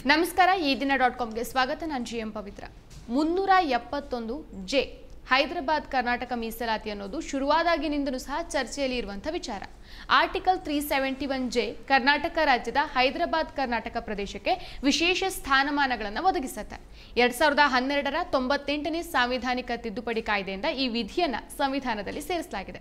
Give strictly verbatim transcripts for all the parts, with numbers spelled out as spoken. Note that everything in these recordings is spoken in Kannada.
ನಮಸ್ಕಾರ ಈ ದಿನ ಡಾಟ್ ಕಾಮ್ಗೆ ಸ್ವಾಗತ. ನಾನು ಜಿ ಎಂ ಪವಿತ್ರ. ಮುನ್ನೂರ ಎಪ್ಪತ್ತೊಂದು ಜೆ ಹೈದರಾಬಾದ್ ಕರ್ನಾಟಕ ಮೀಸಲಾತಿ ಅನ್ನೋದು ಶುರುವಾದಾಗಿನಿಂದಲೂ ಸಹ ಚರ್ಚೆಯಲ್ಲಿ ಇರುವಂಥ ವಿಚಾರ. Article three seventy one J Karnataka ರಾಜ್ಯದ ಹೈದರಾಬಾದ್ ಕರ್ನಾಟಕ ಪ್ರದೇಶಕ್ಕೆ ವಿಶೇಷ ಸ್ಥಾನಮಾನಗಳನ್ನು ಒದಗಿಸುತ್ತೆ. ಎರಡ್ ಸಾವಿರದ ಹನ್ನೆರಡರ ತೊಂಬತ್ತೆಂಟನೇ ಸಾಂವಿಧಾನಿಕ ತಿದ್ದುಪಡಿ ಕಾಯ್ದೆಯಿಂದ ಈ ವಿಧಿಯನ್ನು ಸಂವಿಧಾನದಲ್ಲಿ ಸೇರಿಸಲಾಗಿದೆ.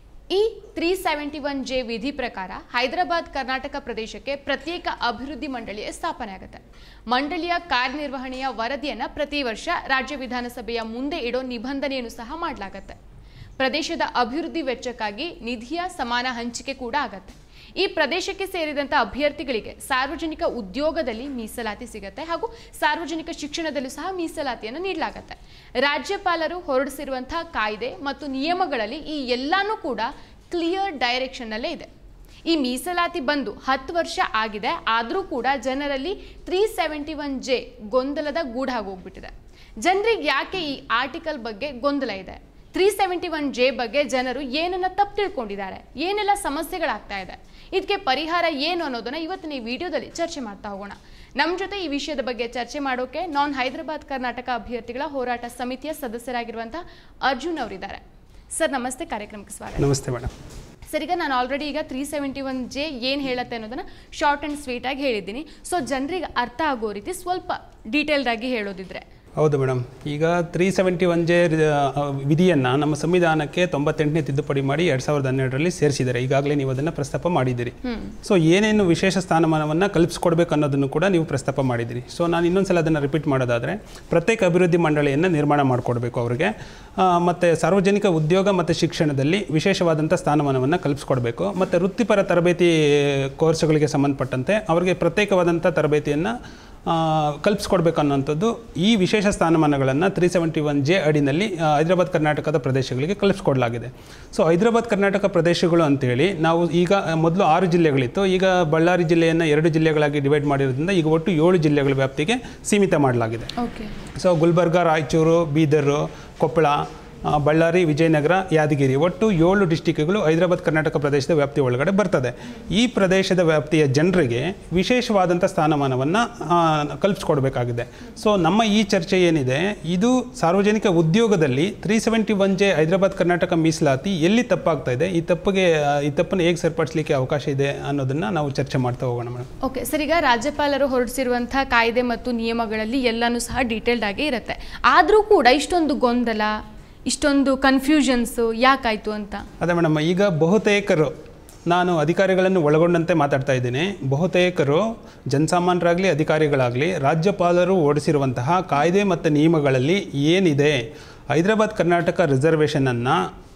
ಈ ತ್ರೀ ಸೆವೆಂಟಿ ಒನ್ ಜೆ ವಿಧಿ ಪ್ರಕಾರ ಹೈದರಾಬಾದ್ ಕರ್ನಾಟಕ ಪ್ರದೇಶಕ್ಕೆ ಪ್ರತ್ಯೇಕ ಅಭಿವೃದ್ಧಿ ಮಂಡಳಿಯ ಸ್ಥಾಪನೆ ಆಗುತ್ತೆ. ಮಂಡಳಿಯ ಕಾರ್ಯನಿರ್ವಹಣೆಯ ವರದಿಯನ್ನು ಪ್ರತಿ ವರ್ಷ ರಾಜ್ಯ ವಿಧಾನಸಭೆಯ ಮುಂದೆ ಇಡೋ ನಿಬಂಧನೆಯನ್ನು ಸಹ ಮಾಡಲಾಗುತ್ತೆ. ಪ್ರದೇಶದ ಅಭಿವೃದ್ಧಿ ವೆಚ್ಚಕ್ಕಾಗಿ ನಿಧಿಯ ಸಮಾನ ಹಂಚಿಕೆ ಕೂಡ ಆಗತ್ತೆ. ಈ ಪ್ರದೇಶಕ್ಕೆ ಸೇರಿದಂಥ ಅಭ್ಯರ್ಥಿಗಳಿಗೆ ಸಾರ್ವಜನಿಕ ಉದ್ಯೋಗದಲ್ಲಿ ಮೀಸಲಾತಿ ಸಿಗುತ್ತೆ ಹಾಗೂ ಸಾರ್ವಜನಿಕ ಶಿಕ್ಷಣದಲ್ಲೂ ಸಹ ಮೀಸಲಾತಿಯನ್ನು ನೀಡಲಾಗುತ್ತೆ. ರಾಜ್ಯಪಾಲರು ಹೊರಡಿಸಿರುವಂತಹ ಕಾಯ್ದೆ ಮತ್ತು ನಿಯಮಗಳಲ್ಲಿ ಈ ಎಲ್ಲಾನು ಕೂಡ ಕ್ಲಿಯರ್ ಡೈರೆಕ್ಷನ್ನಲ್ಲೇ ಇದೆ. ಈ ಮೀಸಲಾತಿ ಬಂದು ಹತ್ತು ವರ್ಷ ಆಗಿದೆ, ಆದರೂ ಕೂಡ ಜನರಲ್ಲಿ ತ್ರೀ ಸೆವೆಂಟಿ ಒನ್ ಜೆ ಗೊಂದಲದ ಗೂಡಾಗೋಗ್ಬಿಟ್ಟಿದೆ. ಜನರಿಗೆ ಯಾಕೆ ಈ ಆರ್ಟಿಕಲ್ ಬಗ್ಗೆ ಗೊಂದಲ ಇದೆ, ತ್ರೀ ಸೆವೆಂಟಿ ಒನ್ ಜೆ ಬಗ್ಗೆ ಜನರು ಏನನ್ನ ತಪ್ಪು ತಿಳ್ಕೊಂಡಿದ್ದಾರೆ, ಏನೆಲ್ಲ ಸಮಸ್ಯೆಗಳಾಗ್ತಾ ಇದೆ, ಇದಕ್ಕೆ ಪರಿಹಾರ ಏನು ಅನ್ನೋದನ್ನ ಇವತ್ತಿನ ಈ ವಿಡಿಯೋದಲ್ಲಿ ಚರ್ಚೆ ಮಾಡ್ತಾ ಹೋಗೋಣ. ನಮ್ಮ ಜೊತೆ ಈ ವಿಷಯದ ಬಗ್ಗೆ ಚರ್ಚೆ ಮಾಡೋಕೆ ನಾನ್ ಹೈದರಾಬಾದ್ ಕರ್ನಾಟಕ ಅಭ್ಯರ್ಥಿಗಳ ಹೋರಾಟ ಸಮಿತಿಯ ಸದಸ್ಯರಾಗಿರುವಂತಹ ಅರ್ಜುನ್ ಅವರಿದ್ದಾರೆ. ಸರ್ ನಮಸ್ತೆ, ಕಾರ್ಯಕ್ರಮಕ್ಕೆ ಸ್ವಾಗತ. ನಮಸ್ತೆ ಮೇಡಮ್. ಸರ್, ಈಗ ನಾನು ಆಲ್ರೆಡಿ ಈಗ ತ್ರೀ ಸೆವೆಂಟಿ ಒನ್ ಜೆ ಏನು ಹೇಳುತ್ತೆ ಅನ್ನೋದನ್ನ ಶಾರ್ಟ್ ಆ್ಯಂಡ್ ಸ್ವೀಟ್ ಆಗಿ ಹೇಳಿದ್ದೀನಿ. ಸೊ ಜನರಿಗೆ ಅರ್ಥ ಆಗೋ ರೀತಿ ಸ್ವಲ್ಪ ಡೀಟೇಲ್ಡ್ ಆಗಿ ಹೇಳೋದಿದ್ರೆ. ಹೌದು ಮೇಡಮ್, ಈಗ ತ್ರೀ ಸೆವೆಂಟಿ ಒನ್ ಜೆ ವಿಧಿಯನ್ನು ನಮ್ಮ ಸಂವಿಧಾನಕ್ಕೆ ತೊಂಬತ್ತೆಂಟನೇ ತಿದ್ದುಪಡಿ ಮಾಡಿ ಎರಡು ಸಾವಿರದ ಹನ್ನೆರಡರಲ್ಲಿ ಸೇರಿಸಿದ್ದಾರೆ. ಈಗಾಗಲೇ ನೀವು ಅದನ್ನು ಪ್ರಸ್ತಾಪ ಮಾಡಿದ್ದೀರಿ. ಸೊ ಏನೇನು ವಿಶೇಷ ಸ್ಥಾನಮಾನವನ್ನು ಕಲ್ಪಿಸ್ಕೊಡ್ಬೇಕು ಅನ್ನೋದನ್ನು ಕೂಡ ನೀವು ಪ್ರಸ್ತಾಪ ಮಾಡಿದ್ದೀರಿ. ಸೊ ನಾನು ಇನ್ನೊಂದ್ಸಲ ಅದನ್ನು ರಿಪೀಟ್ ಮಾಡೋದಾದರೆ, ಪ್ರತ್ಯೇಕ ಅಭಿವೃದ್ಧಿ ಮಂಡಳಿಯನ್ನು ನಿರ್ಮಾಣ ಮಾಡಿಕೊಡ್ಬೇಕು ಅವರಿಗೆ, ಮತ್ತು ಸಾರ್ವಜನಿಕ ಉದ್ಯೋಗ ಮತ್ತು ಶಿಕ್ಷಣದಲ್ಲಿ ವಿಶೇಷವಾದಂಥ ಸ್ಥಾನಮಾನವನ್ನು ಕಲ್ಪಿಸ್ಕೊಡ್ಬೇಕು, ಮತ್ತು ವೃತ್ತಿಪರ ತರಬೇತಿ ಕೋರ್ಸ್ಗಳಿಗೆ ಸಂಬಂಧಪಟ್ಟಂತೆ ಅವರಿಗೆ ಪ್ರತ್ಯೇಕವಾದಂಥ ತರಬೇತಿಯನ್ನು ಕಲ್ಪಿಸ್ಕೊಡ್ಬೇಕು ಅನ್ನೋಂಥದ್ದು ಈ ವಿಶೇಷ ಸ್ಥಾನಮಾನಗಳನ್ನು ತ್ರೀ ಸೆವೆಂಟಿ ಒನ್ ಜೆ ಅಡಿನಲ್ಲಿ ಹೈದರಾಬಾದ್ ಕರ್ನಾಟಕದ ಪ್ರದೇಶಗಳಿಗೆ ಕಲ್ಪಿಸ್ಕೊಡ್ಲಾಗಿದೆ. ಸೊ ಹೈದರಾಬಾದ್ ಕರ್ನಾಟಕ ಪ್ರದೇಶಗಳು ಅಂತೇಳಿ ನಾವು ಈಗ ಮೊದಲು ಆರು ಜಿಲ್ಲೆಗಳಿತ್ತು, ಈಗ ಬಳ್ಳಾರಿ ಜಿಲ್ಲೆಯನ್ನು ಎರಡು ಜಿಲ್ಲೆಗಳಾಗಿ ಡಿವೈಡ್ ಮಾಡಿರೋದ್ರಿಂದ ಈಗ ಒಟ್ಟು ಏಳು ಜಿಲ್ಲೆಗಳ ವ್ಯಾಪ್ತಿಗೆ ಸೀಮಿತ ಮಾಡಲಾಗಿದೆ. ಸೊ ಗುಲ್ಬರ್ಗ, ರಾಯಚೂರು, ಬೀದರು, ಕೊಪ್ಪಳ, ಬಳ್ಳಾರಿ, ವಿಜಯನಗರ, ಯಾದಗಿರಿ ಒಟ್ಟು ಏಳು ಡಿಸ್ಟಿಕ್ಗಳು ಹೈದರಾಬಾದ್ ಕರ್ನಾಟಕ ಪ್ರದೇಶದ ವ್ಯಾಪ್ತಿ ಒಳಗಡೆ ಬರ್ತದೆ. ಈ ಪ್ರದೇಶದ ವ್ಯಾಪ್ತಿಯ ಜನರಿಗೆ ವಿಶೇಷವಾದಂಥ ಸ್ಥಾನಮಾನವನ್ನು ಕಲ್ಪಿಸ್ಕೊಡ್ಬೇಕಾಗಿದೆ. ಸೊ ನಮ್ಮ ಈ ಚರ್ಚೆ ಏನಿದೆ, ಇದು ಸಾರ್ವಜನಿಕ ಉದ್ಯೋಗದಲ್ಲಿ three seventy one J Hyderabad Karnataka ಮೀಸಲಾತಿ ಎಲ್ಲಿ ತಪ್ಪಾಗ್ತಾ ಇದೆ, ಈ ತಪ್ಪಿಗೆ ಈ ತಪ್ಪನ್ನು ಹೇಗೆ ಸರಿಪಡಿಸಲಿಕ್ಕೆ ಅವಕಾಶ ಇದೆ ಅನ್ನೋದನ್ನು ನಾವು ಚರ್ಚೆ ಮಾಡ್ತಾ ಹೋಗೋಣ ಮೇಡಮ್. ಓಕೆ ಸರ್, ಈಗ ರಾಜ್ಯಪಾಲರು ಹೊರಡಿಸಿರುವಂಥ ಕಾಯ್ದೆ ಮತ್ತು ನಿಯಮಗಳಲ್ಲಿ ಎಲ್ಲನೂ ಸಹ ಡೀಟೇಲ್ಡ್ ಆಗಿ ಇರುತ್ತೆ. ಆದರೂ ಕೂಡ ಇಷ್ಟೊಂದು ಗೊಂದಲ, ಇಷ್ಟೊಂದು ಕನ್ಫ್ಯೂಷನ್ಸು ಯಾಕಾಯಿತು ಅಂತ? ಅದೇ ಮೇಡಮ್, ಈಗ ಬಹುತೇಕರು, ನಾನು ಅಧಿಕಾರಿಗಳನ್ನು ಒಳಗೊಂಡಂತೆ ಮಾತಾಡ್ತಾ ಇದ್ದೀನಿ, ಬಹುತೇಕರು ಜನಸಾಮಾನ್ಯರಾಗಲಿ ಅಧಿಕಾರಿಗಳಾಗಲಿ ರಾಜ್ಯಪಾಲರು ಓಡಿಸಿರುವಂತಹ ಕಾಯ್ದೆ ಮತ್ತು ನಿಯಮಗಳಲ್ಲಿ ಏನಿದೆ, ಹೈದರಾಬಾದ್ ಕರ್ನಾಟಕ ರಿಸರ್ವೇಷನನ್ನು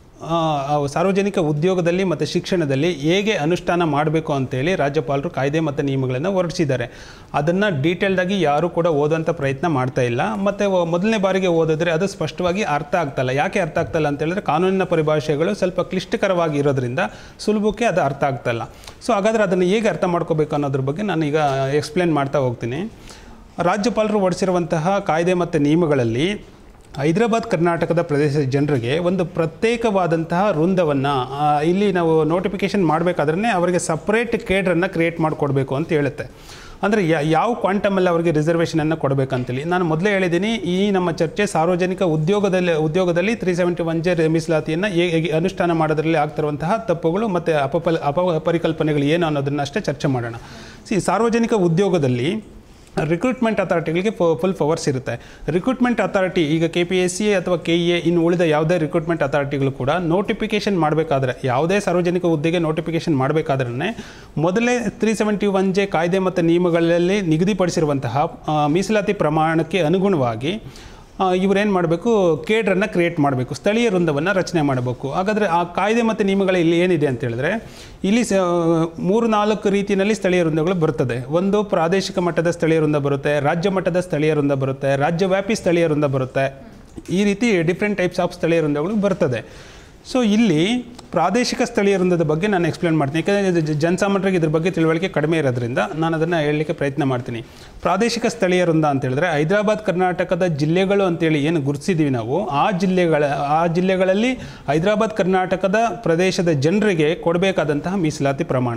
ಸಾರ್ವಜನಿಕ ಉದ್ಯೋಗದಲ್ಲಿ ಮತ್ತು ಶಿಕ್ಷಣದಲ್ಲಿ ಹೇಗೆ ಅನುಷ್ಠಾನ ಮಾಡಬೇಕು ಅಂತೇಳಿ ರಾಜ್ಯಪಾಲರು ಕಾಯ್ದೆ ಮತ್ತು ನಿಯಮಗಳನ್ನು ಹೊರಡಿಸಿದ್ದಾರೆ. ಅದನ್ನು ಡೀಟೇಲ್ಡಾಗಿ ಯಾರೂ ಕೂಡ ಓದುವಂಥ ಪ್ರಯತ್ನ ಮಾಡ್ತಾ ಇಲ್ಲ. ಮತ್ತು ಮೊದಲನೇ ಬಾರಿಗೆ ಓದಿದ್ರೆ ಅದು ಸ್ಪಷ್ಟವಾಗಿ ಅರ್ಥ ಆಗ್ತಾಯಿಲ್ಲ. ಯಾಕೆ ಅರ್ಥ ಆಗ್ತಾಯಿಲ್ಲ ಅಂತ ಹೇಳಿದ್ರೆ, ಕಾನೂನಿನ ಪರಿಭಾಷೆಗಳು ಸ್ವಲ್ಪ ಕ್ಲಿಷ್ಟಕರವಾಗಿ ಇರೋದ್ರಿಂದ ಸುಲಭಕ್ಕೆ ಅದು ಅರ್ಥ ಆಗ್ತಾಯಿಲ್ಲ. ಸೊ ಹಾಗಾದರೆ ಅದನ್ನು ಹೇಗೆ ಅರ್ಥ ಮಾಡ್ಕೋಬೇಕು ಅನ್ನೋದ್ರ ಬಗ್ಗೆ ನಾನು ಈಗ ಎಕ್ಸ್ಪ್ಲೇನ್ ಮಾಡ್ತಾ ಹೋಗ್ತೀನಿ. ರಾಜ್ಯಪಾಲರು ಹೊರಡಿಸಿರುವಂತಹ ಕಾಯ್ದೆ ಮತ್ತು ನಿಯಮಗಳಲ್ಲಿ ಹೈದರಾಬಾದ್ ಕರ್ನಾಟಕದ ಪ್ರದೇಶದ ಜನರಿಗೆ ಒಂದು ಪ್ರತ್ಯೇಕವಾದಂತಹ ವೃಂದವನ್ನು ಇಲ್ಲಿ ನಾವು ನೋಟಿಫಿಕೇಷನ್ ಮಾಡಬೇಕಾದ್ರೆ ಅವರಿಗೆ ಸಪ್ರೇಟ್ ಕೇಡ್ರನ್ನು ಕ್ರಿಯೇಟ್ ಮಾಡಿಕೊಡ್ಬೇಕು ಅಂತ ಹೇಳುತ್ತೆ. ಅಂದರೆ ಯಾವ ಕ್ವಾಂಟಮಲ್ಲಿ ಅವರಿಗೆ ರಿಸರ್ವೇಷನನ್ನು ಕೊಡಬೇಕಂತೇಳಿ ನಾನು ಮೊದಲೇ ಹೇಳಿದ್ದೀನಿ. ಈ ನಮ್ಮ ಚರ್ಚೆ ಸಾರ್ವಜನಿಕ ಉದ್ಯೋಗದಲ್ಲಿ ಉದ್ಯೋಗದಲ್ಲಿ ತ್ರೀ ಸೆವೆಂಟಿ ಒನ್ ಜೆ ಮೀಸಲಾತಿಯನ್ನು ಹೇಗೆ ಅನುಷ್ಠಾನ ಮಾಡೋದ್ರಲ್ಲಿ ಆಗ್ತಿರುವಂತಹ ತಪ್ಪುಗಳು ಮತ್ತು ಅಪಪ ಅಪರಿಕಲ್ಪನೆಗಳು ಏನು ಅನ್ನೋದನ್ನು ಅಷ್ಟೇ ಚರ್ಚೆ ಮಾಡೋಣ. ಸಿ ಸಾರ್ವಜನಿಕ ಉದ್ಯೋಗದಲ್ಲಿ ರಿಕ್ರೂಟ್ಮೆಂಟ್ ಅಥಾರಿಟಿಗಳಿಗೆ ಫುಲ್ ಪವರ್ಸ್ ಇರುತ್ತೆ. ರಿಕ್ರೂಟ್ಮೆಂಟ್ ಅಥಾರಿಟಿ ಈಗ ಕೆ ಪಿ ಎಸ್ ಸಿ ಅಥವಾ ಕೆ ಇ ಎ ಇನ್ನು ಉಳಿದ ಯಾವುದೇ ರಿಕ್ರೂಟ್ಮೆಂಟ್ ಅಥಾರಿಟಿಗಳು ಕೂಡ ನೋಟಿಫಿಕೇಷನ್ ಮಾಡಬೇಕಾದ್ರೆ, ಯಾವುದೇ ಸಾರ್ವಜನಿಕ ಹುದ್ದೆಗೆ ನೋಟಿಫಿಕೇಷನ್ ಮಾಡಬೇಕಾದ್ರೆ ಮೊದಲೇ ತ್ರೀ ಸೆವೆಂಟಿ ಒನ್ ಜೆ ಕಾಯ್ದೆ ಮತ್ತು ನಿಯಮಗಳಲ್ಲಿ ನಿಗದಿಪಡಿಸಿರುವಂತಹ ಮೀಸಲಾತಿ ಪ್ರಮಾಣಕ್ಕೆ ಅನುಗುಣವಾಗಿ ಇವರೇನು ಮಾಡಬೇಕು, ಕೇಡ್ರನ್ನು ಕ್ರಿಯೇಟ್ ಮಾಡಬೇಕು, ಸ್ಥಳೀಯ ವೃಂದವನ್ನು ರಚನೆ ಮಾಡಬೇಕು. ಹಾಗಾದರೆ ಆ ಕಾಯ್ದೆ ಮತ್ತು ನಿಯಮಗಳು ಇಲ್ಲಿ ಏನಿದೆ ಅಂತ ಹೇಳಿದ್ರೆ, ಇಲ್ಲಿ ಸ ಮೂರು ನಾಲ್ಕು ರೀತಿಯಲ್ಲಿ ಸ್ಥಳೀಯ ವೃಂದಗಳು ಬರುತ್ತದೆ. ಒಂದು ಪ್ರಾದೇಶಿಕ ಮಟ್ಟದ ಸ್ಥಳೀಯ ವೃಂದ ಬರುತ್ತೆ, ರಾಜ್ಯ ಮಟ್ಟದ ಸ್ಥಳೀಯ ವೃಂದ ಬರುತ್ತೆ, ರಾಜ್ಯವ್ಯಾಪಿ ಸ್ಥಳೀಯ ವೃಂದ ಬರುತ್ತೆ. ಈ ರೀತಿ ಡಿಫ್ರೆಂಟ್ ಟೈಪ್ಸ್ ಆಫ್ ಸ್ಥಳೀಯ ವೃಂದಗಳು ಬರ್ತದೆ. ಸೊ ಇಲ್ಲಿ ಪ್ರಾದೇಶಿಕ ಸ್ಥಳೀಯ ವೃಂದದ ಬಗ್ಗೆ ನಾನು ಎಕ್ಸ್ಪ್ಲೇನ್ ಮಾಡ್ತೀನಿ, ಯಾಕಂದರೆ ಜನಸಾಮಾನ್ಯರಿಗೆ ಇದ್ರ ಬಗ್ಗೆ ತಿಳುವಳಿಕೆ ಕಡಿಮೆ ಇರೋದ್ರಿಂದ ನಾನು ಅದನ್ನು ಹೇಳಲಿಕ್ಕೆ ಪ್ರಯತ್ನ ಮಾಡ್ತೀನಿ. ಪ್ರಾದೇಶಿಕ ಸ್ಥಳೀಯ ವೃಂದ ಅಂತ ಹೇಳಿದ್ರೆ ಹೈದರಾಬಾದ್ ಕರ್ನಾಟಕದ ಜಿಲ್ಲೆಗಳು ಅಂತೇಳಿ ಏನು ಗುರುತಿಸಿದ್ದೀವಿ ನಾವು, ಆ ಜಿಲ್ಲೆಗಳ ಆ ಜಿಲ್ಲೆಗಳಲ್ಲಿ ಹೈದರಾಬಾದ್ ಕರ್ನಾಟಕದ ಪ್ರದೇಶದ ಜನರಿಗೆ ಕೊಡಬೇಕಾದಂತಹ ಮೀಸಲಾತಿ ಪ್ರಮಾಣ.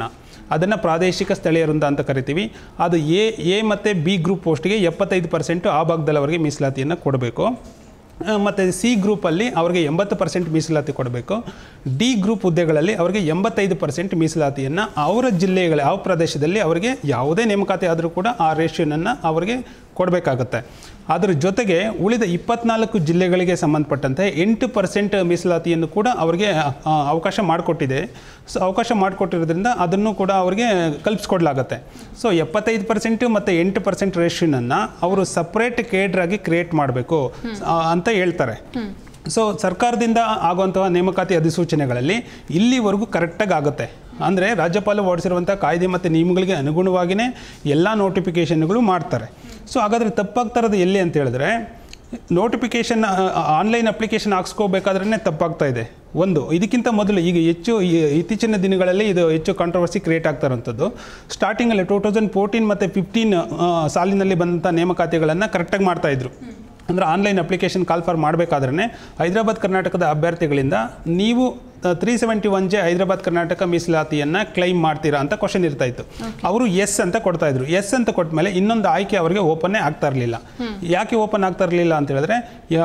ಅದನ್ನು ಪ್ರಾದೇಶಿಕ ಸ್ಥಳೀಯ ವೃಂದ ಅಂತ ಕರಿತೀವಿ. ಅದು ಎ ಎ ಮತ್ತು ಬಿ ಗ್ರೂಪ್ ಪೋಸ್ಟ್ಗೆ ಎಪ್ಪತ್ತೈದು ಪರ್ಸೆಂಟು ಆ ಭಾಗದಲ್ಲಿ ಅವರಿಗೆ ಮೀಸಲಾತಿಯನ್ನು ಕೊಡಬೇಕು. ಮತ್ತು ಸಿ ಗ್ರೂಪಲ್ಲಿ ಅವರಿಗೆ ಎಂಬತ್ತು ಪರ್ಸೆಂಟ್ ಮೀಸಲಾತಿ ಕೊಡಬೇಕು. ಡಿ ಗ್ರೂಪ್ ಹುದ್ದೆಗಳಲ್ಲಿ ಅವರಿಗೆ ಎಂಬತ್ತೈದು ಪರ್ಸೆಂಟ್ ಮೀಸಲಾತಿಯನ್ನು ಅವರ ಜಿಲ್ಲೆಗಳ ಯಾವ ಪ್ರದೇಶದಲ್ಲಿ ಅವರಿಗೆ ಯಾವುದೇ ನೇಮಕಾತಿ ಆದರೂ ಕೂಡ ಆ ರೇಷಿಯೋನನ್ನು ಅವರಿಗೆ ಕೊಡಬೇಕಾಗುತ್ತೆ. ಅದರ ಜೊತೆಗೆ ಉಳಿದ ಇಪ್ಪತ್ನಾಲ್ಕು ಜಿಲ್ಲೆಗಳಿಗೆ ಸಂಬಂಧಪಟ್ಟಂತೆ ಎಂಟು ಪರ್ಸೆಂಟ್ ಮೀಸಲಾತಿಯನ್ನು ಕೂಡ ಅವರಿಗೆ ಅವಕಾಶ ಮಾಡಿಕೊಟ್ಟಿದೆ. ಸೊ ಅವಕಾಶ ಮಾಡಿಕೊಟ್ಟಿರೋದ್ರಿಂದ ಅದನ್ನು ಕೂಡ ಅವರಿಗೆ ಕಲ್ಪಿಸ್ಕೊಡ್ಲಾಗತ್ತೆ. ಸೊ ಎಪ್ಪತ್ತೈದು ಪರ್ಸೆಂಟು ಮತ್ತು ಎಂಟು ಪರ್ಸೆಂಟ್ ರೇಷಿಯೋನನ್ನು ಅವರು ಸಪ್ರೇಟ್ ಕೇಡ್ರಾಗಿ ಕ್ರಿಯೇಟ್ ಮಾಡಬೇಕು ಅಂತ ಹೇಳ್ತಾರೆ. ಸೊ ಸರ್ಕಾರದಿಂದ ಆಗುವಂತಹ ನೇಮಕಾತಿ ಅಧಿಸೂಚನೆಗಳಲ್ಲಿ ಇಲ್ಲಿವರೆಗೂ ಕರೆಕ್ಟಾಗಿ ಆಗುತ್ತೆ. ಅಂದರೆ ರಾಜ್ಯಪಾಲ ಹೊರಡಿಸಿರುವಂಥ ಕಾಯ್ದೆ ಮತ್ತು ನಿಯಮಗಳಿಗೆ ಅನುಗುಣವಾಗಿಯೇ ಎಲ್ಲ ನೋಟಿಫಿಕೇಷನ್ಗಳು ಮಾಡ್ತಾರೆ. ಸೊ ಹಾಗಾದರೆ ತಪ್ಪಾಗ್ತಾ ಇರೋದು ಎಲ್ಲಿ ಅಂತ ಹೇಳಿದ್ರೆ, ನೋಟಿಫಿಕೇಷನ್ ಆನ್ಲೈನ್ ಅಪ್ಲಿಕೇಶನ್ ಹಾಕ್ಸ್ಕೋಬೇಕಾದ್ರೇ ತಪ್ಪಾಗ್ತಾ ಇದೆ. ಒಂದು ಇದಕ್ಕಿಂತ ಮೊದಲು ಈಗ ಹೆಚ್ಚು ಇತ್ತೀಚಿನ ದಿನಗಳಲ್ಲಿ ಇದು ಹೆಚ್ಚು ಕಾಂಟ್ರವರ್ಸಿ ಕ್ರಿಯೇಟ್ ಆಗ್ತಾ ಇರೋಂಥದ್ದು. ಸ್ಟಾರ್ಟಿಂಗಲ್ಲಿ ಟೂ ತೌಸಂಡ್ ಫೋರ್ಟೀನ್ ಮತ್ತು ಫಿಫ್ಟೀನ್ ಸಾಲಿನಲ್ಲಿ ಬಂದಂಥ ನೇಮಕಾತಿಗಳನ್ನು ಕರೆಕ್ಟಾಗಿ ಮಾಡ್ತಾಯಿದ್ರು. ಅಂದರೆ ಆನ್ಲೈನ್ ಅಪ್ಲಿಕೇಶನ್ ಕಾಲ್ ಫಾರ್ ಮಾಡಬೇಕಾದ್ರೆ ಹೈದರಾಬಾದ್ ಕರ್ನಾಟಕದ ಅಭ್ಯರ್ಥಿಗಳಿಂದ ನೀವು three seventy one J Hyderabad Karnataka ಮೀಸಲಾತಿಯನ್ನು ಕ್ಲೈಮ್ ಮಾಡ್ತೀರಾ ಅಂತ ಕ್ವಶನ್ ಇರ್ತಾ ಇತ್ತು. ಅವರು ಎಸ್ ಅಂತ ಕೊಡ್ತಾ ಇದ್ರು. ಎಸ್ ಅಂತ ಕೊಟ್ಟ ಮೇಲೆ ಇನ್ನೊಂದು ಆಯ್ಕೆ ಅವರಿಗೆ ಓಪನ್ನೇ ಆಗ್ತಾ ಇರಲಿಲ್ಲ. ಯಾಕೆ ಓಪನ್ ಆಗ್ತಾ ಇರಲಿಲ್ಲ ಅಂತ ಹೇಳಿದ್ರೆ,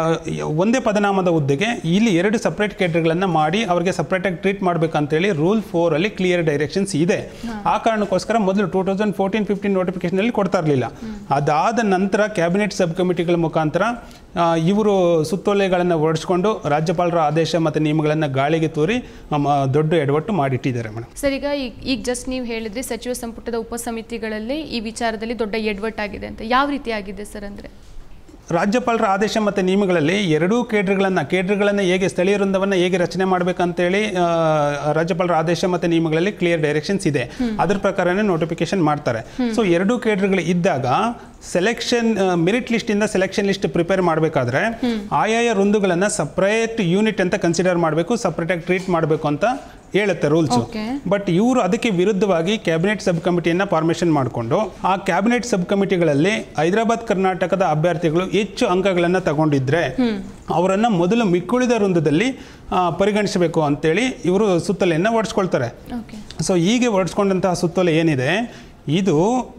ಒಂದೇ ಪದನಾಮದ ಹುದ್ದೆಗೆ ಇಲ್ಲಿ ಎರಡು ಸಪ್ರೇಟ್ ಕೇಟರ್ಗಳನ್ನು ಮಾಡಿ ಅವರಿಗೆ ಸಪ್ರೇಟಾಗಿ ಟ್ರೀಟ್ ಮಾಡಬೇಕಂತೇಳಿ ರೂಲ್ ಫೋರಲ್ಲಿ ಕ್ಲಿಯರ್ ಡೈರೆಕ್ಷನ್ಸ್ ಇದೆ. ಆ ಕಾರಣಕ್ಕೋಸ್ಕರ ಮೊದಲು ಟೂ ತೌಸಂಡ್ ಫೋರ್ಟೀನ್ ಫಿಫ್ಟೀನ್ ನೋಟಿಫಿಕೇಶನಲ್ಲಿ ಕೊಡ್ತಾ ಇರಲಿಲ್ಲ. ಅದಾದ ನಂತರ ಕ್ಯಾಬಿನೆಟ್ ಸಬ್ ಕಮಿಟಿಗಳ ಮುಖಾಂತರ ಇವರು ಸುತ್ತೋಲೆಗಳನ್ನು ಹೊರಡಿಸ್ಕೊಂಡು ರಾಜ್ಯಪಾಲರ ಆದೇಶ ಮತ್ತು ನಿಯಮಗಳನ್ನು ಗಾಳಿಗೆ ತೋರಿ ದೊಡ್ಡ ಎಡವಟ್ಟು ಮಾಡಿಟ್ಟಿದ್ದಾರೆ ಮೇಡಮ್. ಸರ್, ಈಗ ಈಗ ಜಸ್ಟ್ ನೀವು ಹೇಳಿದ್ರಿ ಸಚಿವ ಸಂಪುಟದ ಉಪಸಮಿತಿಗಳಲ್ಲಿ ಈ ವಿಚಾರದಲ್ಲಿ ದೊಡ್ಡ ಎಡವಟ್ಟಾಗಿದೆ ಅಂತ. ಯಾವ ರೀತಿ ಆಗಿದೆ ಸರ್? ಅಂದರೆ ರಾಜ್ಯಪಾಲರ ಆದೇಶ ಮತ್ತು ನಿಯಮಗಳಲ್ಲಿ ಎರಡೂ ಕೇಡ್ರ್ಗಳನ್ನು ಕೇಡ್ರ್ಗಳನ್ನು ಹೇಗೆ ಸ್ಥಳೀಯ ವೃಂದವನ್ನು ಹೇಗೆ ರಚನೆ ಮಾಡಬೇಕಂತೇಳಿ ರಾಜ್ಯಪಾಲರ ಆದೇಶ ಮತ್ತು ನಿಯಮಗಳಲ್ಲಿ ಕ್ಲಿಯರ್ ಡೈರೆಕ್ಷನ್ಸ್ ಇದೆ. ಅದ್ರ ಪ್ರಕಾರನೇ ನೋಟಿಫಿಕೇಶನ್ ಮಾಡ್ತಾರೆ. ಸೊ ಎರಡೂ ಕೇಡ್ರ್ಗಳು ಇದ್ದಾಗ ಸೆಲೆಕ್ಷನ್ ಮೆರಿಟ್ ಲಿಸ್ಟಿಂದ ಸೆಲೆಕ್ಷನ್ ಲಿಸ್ಟ್ ಪ್ರಿಪೇರ್ ಮಾಡಬೇಕಾದ್ರೆ ಆಯಾಯ ವೃಂದಗಳನ್ನು ಸಪ್ರೇಟ್ ಯೂನಿಟ್ ಅಂತ ಕನ್ಸಿಡರ್ ಮಾಡಬೇಕು, ಸಪ್ರೇಟಾಗಿ ಟ್ರೀಟ್ ಮಾಡಬೇಕು ಅಂತ ಹೇಳುತ್ತೆ ರೂಲ್ಸು. ಬಟ್ ಇವರು ಅದಕ್ಕೆ ವಿರುದ್ಧವಾಗಿ ಕ್ಯಾಬಿನೆಟ್ ಸಬ್ ಕಮಿಟಿಯನ್ನು ಫಾರ್ಮೇಷನ್ ಮಾಡಿಕೊಂಡು ಆ ಕ್ಯಾಬಿನೆಟ್ ಸಬ್ ಕಮಿಟಿಗಳಲ್ಲಿ ಹೈದರಾಬಾದ್ ಕರ್ನಾಟಕದ ಅಭ್ಯರ್ಥಿಗಳು ಹೆಚ್ಚು ಅಂಕಗಳನ್ನು ತಗೊಂಡಿದ್ರೆ ಅವರನ್ನು ಮೊದಲು ಮಿಕ್ಕುಳಿದ ವೃಂದದಲ್ಲಿ ಪರಿಗಣಿಸಬೇಕು ಅಂತೇಳಿ ಇವರು ಸುತ್ತೋಲೆಯನ್ನು ಹೊರಡಿಸ್ಕೊಳ್ತಾರೆ. ಸೊ ಹೀಗೆ ಹೊರಡಿಸ್ಕೊಂಡಂತಹ ಸುತ್ತೋಲೆ ಏನಿದೆ, ಇದು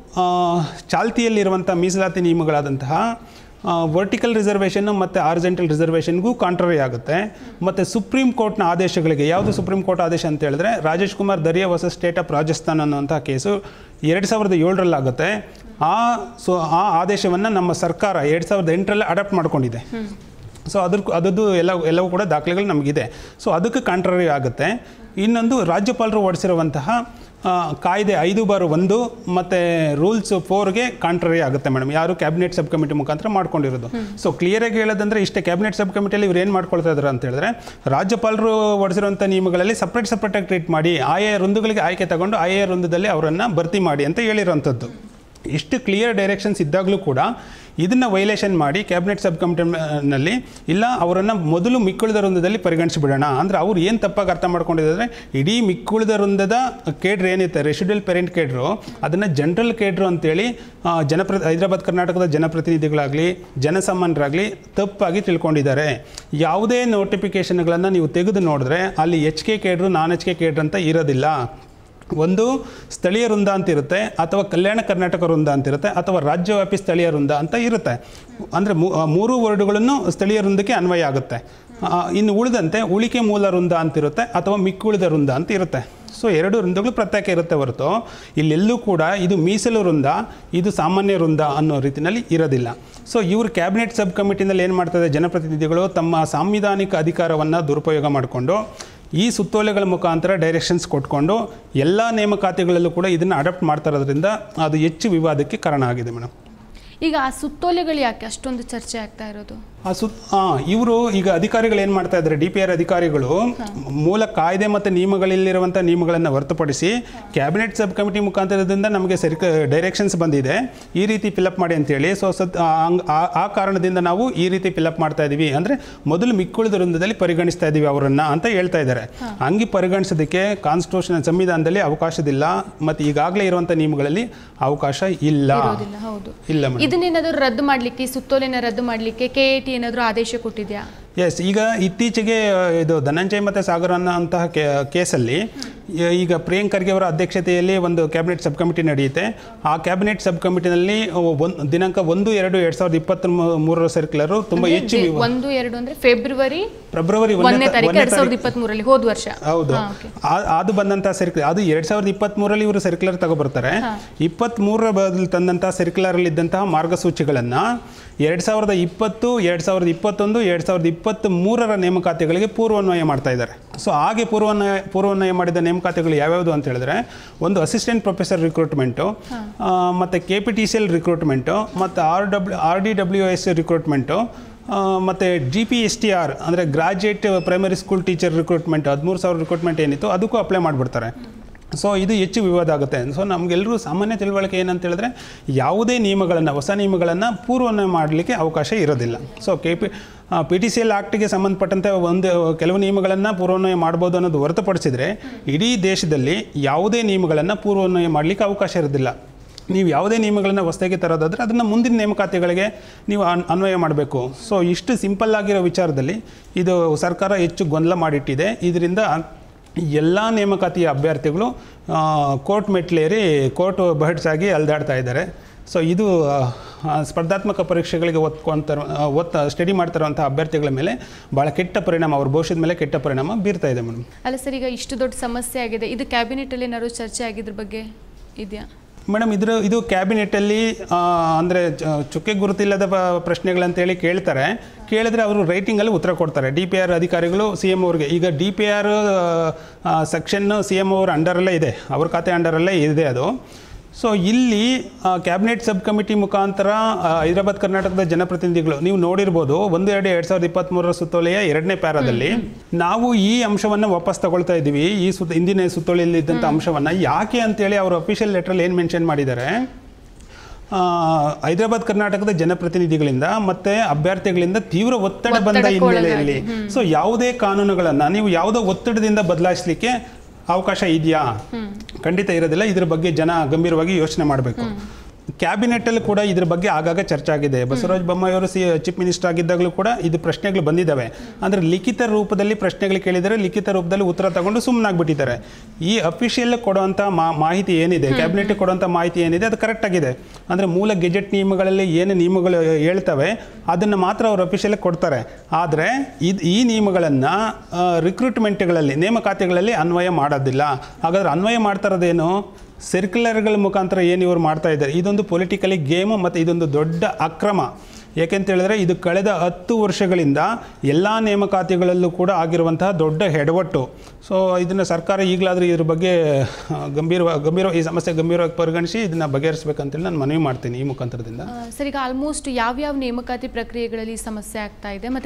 ಚಾಲ್ತಿಯಲ್ಲಿರುವಂಥ ಮೀಸಲಾತಿ ನಿಯಮಗಳಾದಂತಹ ವರ್ಟಿಕಲ್ ರಿಸರ್ವೇಷನ್ನು ಮತ್ತು ಆರ್ಜೆಂಟಲ್ ರಿಸರ್ವೇಷನ್ಗೂ ಕಾಂಟ್ರರಿ ಆಗುತ್ತೆ. ಮತ್ತು ಸುಪ್ರೀಂ ಕೋರ್ಟ್ನ ಆದೇಶಗಳಿಗೆ, ಯಾವುದು ಸುಪ್ರೀಂ ಕೋರ್ಟ್ ಆದೇಶ ಅಂತ ಹೇಳಿದ್ರೆ Rajesh Kumar Dariya versus state of Rajasthan ಅನ್ನುವಂಥ ಕೇಸು ಎರಡು ಸಾವಿರದ ಏಳರಲ್ಲಾಗುತ್ತೆ. ಆ ಸೊ ಆ ಆದೇಶವನ್ನು ನಮ್ಮ ಸರ್ಕಾರ ಎರಡು ಸಾವಿರದ ಎಂಟರಲ್ಲಿ ಅಡಾಪ್ಟ್ ಮಾಡ್ಕೊಂಡಿದೆ. ಸೊ ಅದ್ರ ಅದದ್ದು ಎಲ್ಲ ಎಲ್ಲವೂ ಕೂಡ ದಾಖಲೆಗಳು ನಮಗಿದೆ. ಸೊ ಅದಕ್ಕೆ ಕಾಂಟ್ರರಿ ಆಗುತ್ತೆ. ಇನ್ನೊಂದು ರಾಜ್ಯಪಾಲರು ಹೊರಡಿಸಿರುವಂತಹ ಕಾಯ್ದೆ ಐದು ಬಾರು ಒಂದು ಮತ್ತು ರೂಲ್ಸ್ ಫೋರ್ಗೆ ಕಾಂಟ್ರರಿ ಆಗುತ್ತೆ ಮೇಡಮ್, ಯಾರು ಕ್ಯಾಬಿನೆಟ್ ಸಬ್ ಕಮಿಟಿ ಮುಖಾಂತರ ಮಾಡ್ಕೊಂಡಿರೋದು. ಸೊ ಕ್ಲಿಯರಾಗಿ ಹೇಳೋದಂದರೆ ಇಷ್ಟೇ, ಕ್ಯಾಬಿನೆಟ್ ಸಬ್ ಕಮಿಟಿಯಲ್ಲಿ ಇವ್ರು ಏನು ಮಾಡ್ಕೊಳ್ತಾ ಇದ್ದಾರೆ ಅಂತ ಹೇಳಿದ್ರೆ, ರಾಜ್ಯಪಾಲರು ಹೊರಡಿಸಿರುವಂಥ ನಿಯಮಗಳಲ್ಲಿ ಸಪ್ರೇಟ್ ಸಪ್ರೇಟಾಗಿ ಟ್ರೀಟ್ ಮಾಡಿ ಆಯಾ ವೃಂದಗಳಿಗೆ ಆಯ್ಕೆ ತಗೊಂಡು ಆಯಾ ವೃಂದದಲ್ಲಿ ಅವರನ್ನು ಭರ್ತಿ ಮಾಡಿ ಅಂತ ಹೇಳಿರೋಂಥದ್ದು. ಇಷ್ಟು ಕ್ಲಿಯರ್ ಡೈರೆಕ್ಷನ್ಸ್ ಇದ್ದಾಗಲೂ ಕೂಡ ಇದನ್ನು ವೈಲೇಷನ್ ಮಾಡಿ ಕ್ಯಾಬಿನೆಟ್ ಸಬ್ ಕಮಿಟಿನಲ್ಲಿ ಇಲ್ಲ ಅವರನ್ನು ಮೊದಲು ಮಿಕ್ಕುಳಿದ ವೃಂದದಲ್ಲಿ ಪರಿಗಣಿಸಿಬಿಡೋಣ ಅಂದರೆ ಅವ್ರು ಏನು ತಪ್ಪಾಗಿ ಅರ್ಥ ಮಾಡ್ಕೊಂಡಿದ್ದಾರೆ, ಇಡೀ ಮಿಕ್ಕುಳಿದ ವೃಂದದ ಕೇಡ್ರ್ ಏನಿರುತ್ತೆ ರೆಸಿಡ್ಯೂಲ್ ಪೇರೆಂಟ್ ಕೇಡ್ರು ಅದನ್ನು ಜನರಲ್ ಕೇಡ್ರು ಅಂತೇಳಿ ಜನಪ್ರ ಹೈದರಾಬಾದ್ ಕರ್ನಾಟಕದ ಜನಪ್ರತಿನಿಧಿಗಳಾಗಲಿ ಜನಸಾಮಾನ್ಯರಾಗಲಿ ತಪ್ಪಾಗಿ ತಿಳ್ಕೊಂಡಿದ್ದಾರೆ. ಯಾವುದೇ ನೋಟಿಫಿಕೇಷನ್ಗಳನ್ನು ನೀವು ತೆಗೆದು ನೋಡಿದ್ರೆ ಅಲ್ಲಿ H K cadre non H K cadre ಅಂತ ಇರೋದಿಲ್ಲ. ಒಂದು ಸ್ಥಳೀಯ ವೃಂದ ಅಂತ ಇರುತ್ತೆ, ಅಥವಾ ಕಲ್ಯಾಣ ಕರ್ನಾಟಕ ವೃಂದ ಅಂತಿರುತ್ತೆ, ಅಥವಾ ರಾಜ್ಯವ್ಯಾಪಿ ಸ್ಥಳೀಯ ವೃಂದ ಅಂತ ಇರುತ್ತೆ. ಅಂದರೆ ಮೂರು ವರ್ಡ್ಗಳನ್ನು ಸ್ಥಳೀಯ ವೃಂದಕ್ಕೆ ಅನ್ವಯ ಆಗುತ್ತೆ. ಇನ್ನು ಉಳಿದಂತೆ ಉಳಿಕೆ ಮೂಲ ವೃಂದ ಅಂತಿರುತ್ತೆ, ಅಥವಾ ಮಿಕ್ಕುಳಿದ ವೃಂದ ಅಂತ ಇರುತ್ತೆ. ಸೊ ಎರಡು ವೃಂದಗಳು ಪ್ರತ್ಯೇಕ ಇರುತ್ತೆ ಹೊರತು ಇಲ್ಲೆಲ್ಲೂ ಕೂಡ ಇದು ಮೀಸಲು ವೃಂದ, ಇದು ಸಾಮಾನ್ಯ ವೃಂದ ಅನ್ನೋ ರೀತಿಯಲ್ಲಿ ಇರೋದಿಲ್ಲ. ಸೊ ಇವರು ಕ್ಯಾಬಿನೆಟ್ ಸಬ್ ಕಮಿಟಿನಲ್ಲಿ ಏನು ಮಾಡ್ತಾರೆ, ಜನಪ್ರತಿನಿಧಿಗಳು ತಮ್ಮ ಸಾಂವಿಧಾನಿಕ ಅಧಿಕಾರವನ್ನು ದುರುಪಯೋಗ ಮಾಡಿಕೊಂಡು ಈ ಸುತ್ತೋಲೆಗಳ ಮುಖಾಂತರ ಡೈರೆಕ್ಷನ್ಸ್ ಕೊಟ್ಕೊಂಡು ಎಲ್ಲ ನೇಮಕಾತಿಗಳಲ್ಲೂ ಕೂಡ ಇದನ್ನು ಅಡಾಪ್ಟ್ ಮಾಡ್ತಾ ಇರೋದ್ರಿಂದ ಅದು ಹೆಚ್ಚು ವಿವಾದಕ್ಕೆ ಕಾರಣ ಆಗಿದೆ ಮೇಡಮ್. ಈಗ ಆ ಸುತ್ತೋಲೆಗಳು ಯಾಕೆ ಅಷ್ಟೊಂದು ಚರ್ಚೆ ಆಗ್ತಾ ಇರೋದು? ಆ ಸುತ್ ಇವರು ಈಗ ಅಧಿಕಾರಿಗಳು ಏನು ಮಾಡ್ತಾ ಇದ್ದಾರೆ, ಡಿ ಪಿ ಆರ್ ಅಧಿಕಾರಿಗಳು ಮೂಲ ಕಾಯ್ದೆ ಮತ್ತು ನಿಯಮಗಳಲ್ಲಿರುವಂಥ ನಿಯಮಗಳನ್ನು ಹೊರತುಪಡಿಸಿ ಕ್ಯಾಬಿನೆಟ್ ಸಬ್ ಕಮಿಟಿ ಮುಖಾಂತರದಿಂದ ನಮಗೆ ಸರಿ ಡೈರೆಕ್ಷನ್ಸ್ ಬಂದಿದೆ ಈ ರೀತಿ ಫಿಲಪ್ ಮಾಡಿ ಅಂತೇಳಿ. ಸೊ ಸತ್ ಆ ಕಾರಣದಿಂದ ನಾವು ಈ ರೀತಿ ಫಿಲಪ್ ಮಾಡ್ತಾ ಇದ್ದೀವಿ, ಅಂದರೆ ಮೊದಲು ಮಿಕ್ಕುಳಿದ ವೃಂದದಲ್ಲಿ ಪರಿಗಣಿಸ್ತಾ ಇದ್ದೀವಿ ಅವರನ್ನು ಅಂತ ಹೇಳ್ತಾ ಇದ್ದಾರೆ. ಹಂಗೆ ಪರಿಗಣಿಸೋದಕ್ಕೆ ಕಾನ್ಸ್ಟಿಟ್ಯೂಷನ್ ಸಂವಿಧಾನದಲ್ಲಿ ಅವಕಾಶದಿಲ್ಲ, ಮತ್ತು ಈಗಾಗಲೇ ಇರುವಂಥ ನಿಯಮಗಳಲ್ಲಿ ಅವಕಾಶ ಇಲ್ಲ. ಇಲ್ಲ ಮೇಡಮ್. ಇದನ್ನೇನಾದರೂ ರದ್ದು ಮಾಡಲಿಕ್ಕೆ, ಸುತ್ತೋಲೆನ ರದ್ದು ಮಾಡಲಿಕ್ಕೆ ಕೆ ಎ ಟಿ ಏನಾದರೂ ಆದೇಶ ಕೊಟ್ಟಿದೆಯಾ? ಎಸ್, ಈಗ ಇತ್ತೀಚೆಗೆ ಇದು ಧನಂಜಯ್ ಮತ್ತು ಸಾಗರ್ ಅನ್ನೋಂತಹ ಕೇಸಲ್ಲಿ ಈಗ ಪ್ರಿಯಾಂಕ್ ಖರ್ಗೆ ಅವರ ಅಧ್ಯಕ್ಷತೆಯಲ್ಲಿ ಒಂದು ಕ್ಯಾಬಿನೆಟ್ ಸಬ್ ಕಮಿಟಿ ನಡೆಯುತ್ತೆ. ಆ ಕ್ಯಾಬಿನೆಟ್ ಸಬ್ ಕಮಿಟಿನಲ್ಲಿ ಒಂದು ದಿನಾಂಕ ಒಂದು ಎರಡು ಎರಡು ಸಾವಿರದ ಇಪ್ಪತ್ತ್ ಮೂರರ ಸರ್ಕ್ಯುಲರು ತುಂಬ ಹೆಚ್ಚು ಒಂದು ಎರಡು ಅಂದರೆ ಫೆಬ್ರವರಿ ಫೆಬ್ರವರಿ ಒಂದನೇ ತಾರೀಕು ಎರಡು ಸಾವಿರದ ಇಪ್ಪತ್ತ್ಮೂರರಲ್ಲಿ ಹೋದ ವರ್ಷ. ಹೌದು, ಅದು ಬಂದಂಥ ಸರ್ಕ್ಯುಲರ್ ಅದು ಎರಡು ಸಾವಿರದ ಇಪ್ಪತ್ತ್ಮೂರರಲ್ಲಿ ಇವರು ಸರ್ಕ್ಯುಲರ್ ತಗೊಬರ್ತಾರೆ. ಇಪ್ಪತ್ತ್ಮೂರರ ಬದಲು ತಂದಂಥ ಸರ್ಕ್ಯುಲರಲ್ಲಿ ಇದ್ದಂತಹ ಮಾರ್ಗಸೂಚಿಗಳನ್ನು ಎರಡು ಸಾವಿರದ ಇಪ್ಪತ್ತು ಎರಡು ಸಾವಿರದ ಇಪ್ಪತ್ತೊಂದು ಎರಡು ಸಾವಿರದ ಇಪ್ಪತ್ತ್ ಮೂರರ ನೇಮಕಾತಿಗಳಿಗೆ ಪೂರ್ವಾನ್ವಯ ಮಾಡ್ತಾ ಇದ್ದಾರೆ. ಸೊ ಹಾಗೆ ಪೂರ್ವಾನ್ವಯ ಪೂರ್ವಾನ್ವಯ ಮಾಡಿದ ನೇಮಕಾತಿಗಳು ಯಾವ್ಯಾವುದು ಅಂತ ಹೇಳಿದ್ರೆ, ಒಂದು ಅಸಿಸ್ಟೆಂಟ್ ಪ್ರೊಫೆಸರ್ ರಿಕ್ರೂಟ್ಮೆಂಟು, ಮತ್ತು K P T C L recruitment, ಮತ್ತು R W R D W S recruitment, ಮತ್ತು G P S T R ಅಂದರೆ graduate primary school teacher recruitment ಹದಿಮೂರು ಸಾವಿರ ರಿಕ್ರೂಟ್ಮೆಂಟ್ ಏನಿತ್ತು ಅದಕ್ಕೂ ಅಪ್ಲೈ ಮಾಡಿಬಿಡ್ತಾರೆ. ಸೊ ಇದು ಹೆಚ್ಚು ವಿವಾದ ಆಗುತ್ತೆ. ಸೊ ನಮಗೆಲ್ಲರೂ ಸಾಮಾನ್ಯ ತಿಳುವಳಿಕೆ ಏನಂತ ಹೇಳಿದ್ರೆ, ಯಾವುದೇ ನಿಯಮಗಳನ್ನು ಹೊಸ ನಿಯಮಗಳನ್ನು ಪೂರ್ವಾನ್ವಯ ಮಾಡಲಿಕ್ಕೆ ಅವಕಾಶ ಇರೋದಿಲ್ಲ. So K P P T C L ಆ್ಯಕ್ಟಿಗೆ ಸಂಬಂಧಪಟ್ಟಂತೆ ಒಂದು ಕೆಲವು ನಿಯಮಗಳನ್ನು ಪೂರ್ವಾನ್ವಯ ಮಾಡ್ಬೋದು ಅನ್ನೋದು ಹೊರತುಪಡಿಸಿದರೆ ಇಡೀ ದೇಶದಲ್ಲಿ ಯಾವುದೇ ನಿಯಮಗಳನ್ನು ಪೂರ್ವಾನ್ವಯ ಮಾಡಲಿಕ್ಕೆ ಅವಕಾಶ ಇರೋದಿಲ್ಲ. ನೀವು ಯಾವುದೇ ನಿಯಮಗಳನ್ನು ಹೊಸದಾಗಿ ತರೋದಾದರೆ ಅದನ್ನು ಮುಂದಿನ ನೇಮಕಾತಿಗಳಿಗೆ ನೀವು ಅನ್ ಅನ್ವಯ ಮಾಡಬೇಕು. ಸೊ ಇಷ್ಟು ಸಿಂಪಲ್ ಆಗಿರೋ ವಿಚಾರದಲ್ಲಿ ಇದು ಸರ್ಕಾರ ಹೆಚ್ಚು ಗೊಂದಲ ಮಾಡಿಟ್ಟಿದೆ. ಇದರಿಂದ ಎಲ್ಲ ನೇಮಕಾತಿಯ ಅಭ್ಯರ್ಥಿಗಳು ಕೋರ್ಟ್ ಮೆಟ್ಲೇರಿ ಕೋರ್ಟ್ ಬಹಡ್ಸಾಗಿ ಅಲ್ದಾಡ್ತಾ ಇದ್ದಾರೆ. ಸೊ ಇದು ಸ್ಪರ್ಧಾತ್ಮಕ ಪರೀಕ್ಷೆಗಳಿಗೆ ಒತ್ಕೊಂತ ಒತ್ತು ಸ್ಟಡಿ ಮಾಡ್ತಿರುವಂಥ ಅಭ್ಯರ್ಥಿಗಳ ಮೇಲೆ ಭಾಳ ಕೆಟ್ಟ ಪರಿಣಾಮ, ಅವ್ರ ಭವಿಷ್ಯದ ಮೇಲೆ ಕೆಟ್ಟ ಪರಿಣಾಮ ಬೀರ್ತಾ ಇದೆ ಮೇಡಮ್. ಅಲ್ಲ ಸರ್, ಈಗ ಇಷ್ಟು ದೊಡ್ಡ ಸಮಸ್ಯೆ ಆಗಿದೆ, ಇದು ಕ್ಯಾಬಿನೆಟಲ್ಲಿ ಏನಾದ್ರು ಚರ್ಚೆ ಆಗಿದ್ರ ಬಗ್ಗೆ ಇದೆಯಾ ಮೇಡಮ್? ಇದ್ರ ಇದು ಕ್ಯಾಬಿನೆಟಲ್ಲಿ ಅಂದರೆ ಚುಕ್ಕೆ ಗುರುತಿಲ್ಲದ ಪ್ರಶ್ನೆಗಳಂತೇಳಿ ಕೇಳ್ತಾರೆ. ಕೇಳಿದ್ರೆ ಅವರು ರೈಟಿಂಗಲ್ಲಿ ಉತ್ತರ ಕೊಡ್ತಾರೆ. ಡಿ ಪಿ ಆರ್ ಅಧಿಕಾರಿಗಳು ಸಿ ಎಮ್ ಅವ್ರಿಗೆ, ಈಗ D P R section C M ಅವ್ರ ಅಂಡರಲ್ಲೇ ಇದೆ, ಅವ್ರ ಖಾತೆ ಅಂಡರಲ್ಲೇ ಇದೆ ಅದು. ಸೊ ಇಲ್ಲಿ ಕ್ಯಾಬಿನೆಟ್ ಸಬ್ ಕಮಿಟಿ ಮುಖಾಂತರ ಹೈದರಾಬಾದ್ ಕರ್ನಾಟಕದ ಜನಪ್ರತಿನಿಧಿಗಳು ನೀವು ನೋಡಿರ್ಬೋದು, ಒಂದು ಎರಡು ಎರಡು ಸಾವಿರದ ಇಪ್ಪತ್ತ್ಮೂರರ ಸುತ್ತೋಲೆಯ ಎರಡನೇ ಪ್ಯಾರಾದಲ್ಲಿ ನಾವು ಈ ಅಂಶವನ್ನು ವಾಪಸ್ ತಗೊಳ್ತಾ ಇದ್ದೀವಿ, ಈ ಸುತ್ತ ಹಿಂದಿನ ಸುತ್ತೋಲೆಯಲ್ಲಿ ಇದ್ದಂಥ ಅಂಶವನ್ನು. ಯಾಕೆ ಅಂತೇಳಿ ಅವರು ಅಫಿಷಿಯಲ್ ಲೆಟ್ರಲ್ಲಿ ಏನು ಮೆನ್ಷನ್ ಮಾಡಿದ್ದಾರೆ, ಹೈದರಾಬಾದ್ ಕರ್ನಾಟಕದ ಜನಪ್ರತಿನಿಧಿಗಳಿಂದ ಮತ್ತು ಅಭ್ಯರ್ಥಿಗಳಿಂದ ತೀವ್ರ ಒತ್ತಡ ಬಂದ ಹಿನ್ನೆಲೆಯಲ್ಲಿ ಸೊ ಯಾವುದೇ ಕಾನೂನುಗಳನ್ನು ನೀವು ಯಾವುದೋ ಒತ್ತಡದಿಂದ ಬದಲಾಯಿಸಲಿಕ್ಕೆ ಅವಕಾಶ ಇದೆಯಾ? ಖಂಡಿತ ಇರೋದಿಲ್ಲ. ಇದ್ರ ಬಗ್ಗೆ ಜನ ಗಂಭೀರವಾಗಿ ಯೋಚನೆ ಮಾಡಬೇಕು. ಕ್ಯಾಬಿನೆಟ್ಟಲ್ಲಿ ಕೂಡ ಇದ್ರ ಬಗ್ಗೆ ಆಗಾಗ ಚರ್ಚೆ ಆಗಿದೆ. ಬಸವರಾಜ ಬೊಮ್ಮಾಯಿ ಅವರು ಸಿ ಚೀಫ್ ಮಿನಿಸ್ಟರ್ ಆಗಿದ್ದಾಗಲೂ ಕೂಡ ಇದು ಪ್ರಶ್ನೆಗಳು ಬಂದಿದ್ದಾವೆ. ಅಂದರೆ ಲಿಖಿತ ರೂಪದಲ್ಲಿ ಪ್ರಶ್ನೆಗಳು ಕೇಳಿದರೆ ಲಿಖಿತ ರೂಪದಲ್ಲಿ ಉತ್ತರ ತಗೊಂಡು ಸುಮ್ಮನಾಗ್ಬಿಟ್ಟಿದ್ದಾರೆ. ಈ ಅಫಿಷಿಯಲ್ ಕೊಡುವಂಥ ಮಾಹಿತಿ ಏನಿದೆ, ಕ್ಯಾಬಿನೆಟ್ಗೆ ಕೊಡುವಂಥ ಮಾಹಿತಿ ಏನಿದೆ ಅದು ಕರೆಕ್ಟ್ ಆಗಿದೆ. ಅಂದರೆ ಮೂಲ ಗೆಜೆಟ್ ನಿಯಮಗಳಲ್ಲಿ ಏನು ನಿಯಮಗಳು ಹೇಳ್ತವೆ ಅದನ್ನು ಮಾತ್ರ ಅವರು ಅಫಿಷಿಯಲ್ ಕೊಡ್ತಾರೆ. ಆದರೆ ಇದು ಈ ನಿಯಮಗಳನ್ನು ರಿಕ್ರೂಟ್ಮೆಂಟ್ಗಳಲ್ಲಿ ನೇಮಕಾತಿಗಳಲ್ಲಿ ಅನ್ವಯ ಮಾಡೋದಿಲ್ಲ. ಹಾಗಾದ್ರೆ ಅನ್ವಯ ಮಾಡ್ತಾ ಇರೋದೇನು? ಸರ್ಕ್ಯುಲರ್ಗಳ ಮುಖಾಂತರ ಏನು ಇವರು ಮಾಡ್ತಾ ಇದ್ದಾರೆ, ಇದೊಂದು ಪೊಲಿಟಿಕಲಿ ಗೇಮು ಮತ್ತು ಇದೊಂದು ದೊಡ್ಡ ಅಕ್ರಮ. ಏಕೆಂತ ಹೇಳಿದ್ರೆ ಇದು ಕಳೆದ ಹತ್ತು ವರ್ಷಗಳಿಂದ ಎಲ್ಲ ನೇಮಕಾತಿಗಳಲ್ಲೂ ಕೂಡ ಆಗಿರುವಂತಹ ದೊಡ್ಡ ಎಡವಟ್ಟು. ಸೊ ಇದನ್ನು ಸರ್ಕಾರ ಈಗಲಾದರೂ ಇದ್ರ ಬಗ್ಗೆ ಗಂಭೀರ ಗಂಭೀರ ಈ ಸಮಸ್ಯೆ ಗಂಭೀರವಾಗಿ ಪರಿಗಣಿಸಿ ಇದನ್ನು ಬಗೆಹರಿಸಬೇಕಂತೇಳಿ ನಾನು ಮನವಿ ಮಾಡ್ತೀನಿ ಈ ಮುಖಾಂತರದಿಂದ. ಸರ್, ಈಗ ಆಲ್ಮೋಸ್ಟ್ ಯಾವ್ಯಾವ ನೇಮಕಾತಿ ಪ್ರಕ್ರಿಯೆಗಳಲ್ಲಿ ಸಮಸ್ಯೆ ಆಗ್ತಾ ಇದೆ, ಮತ್ತು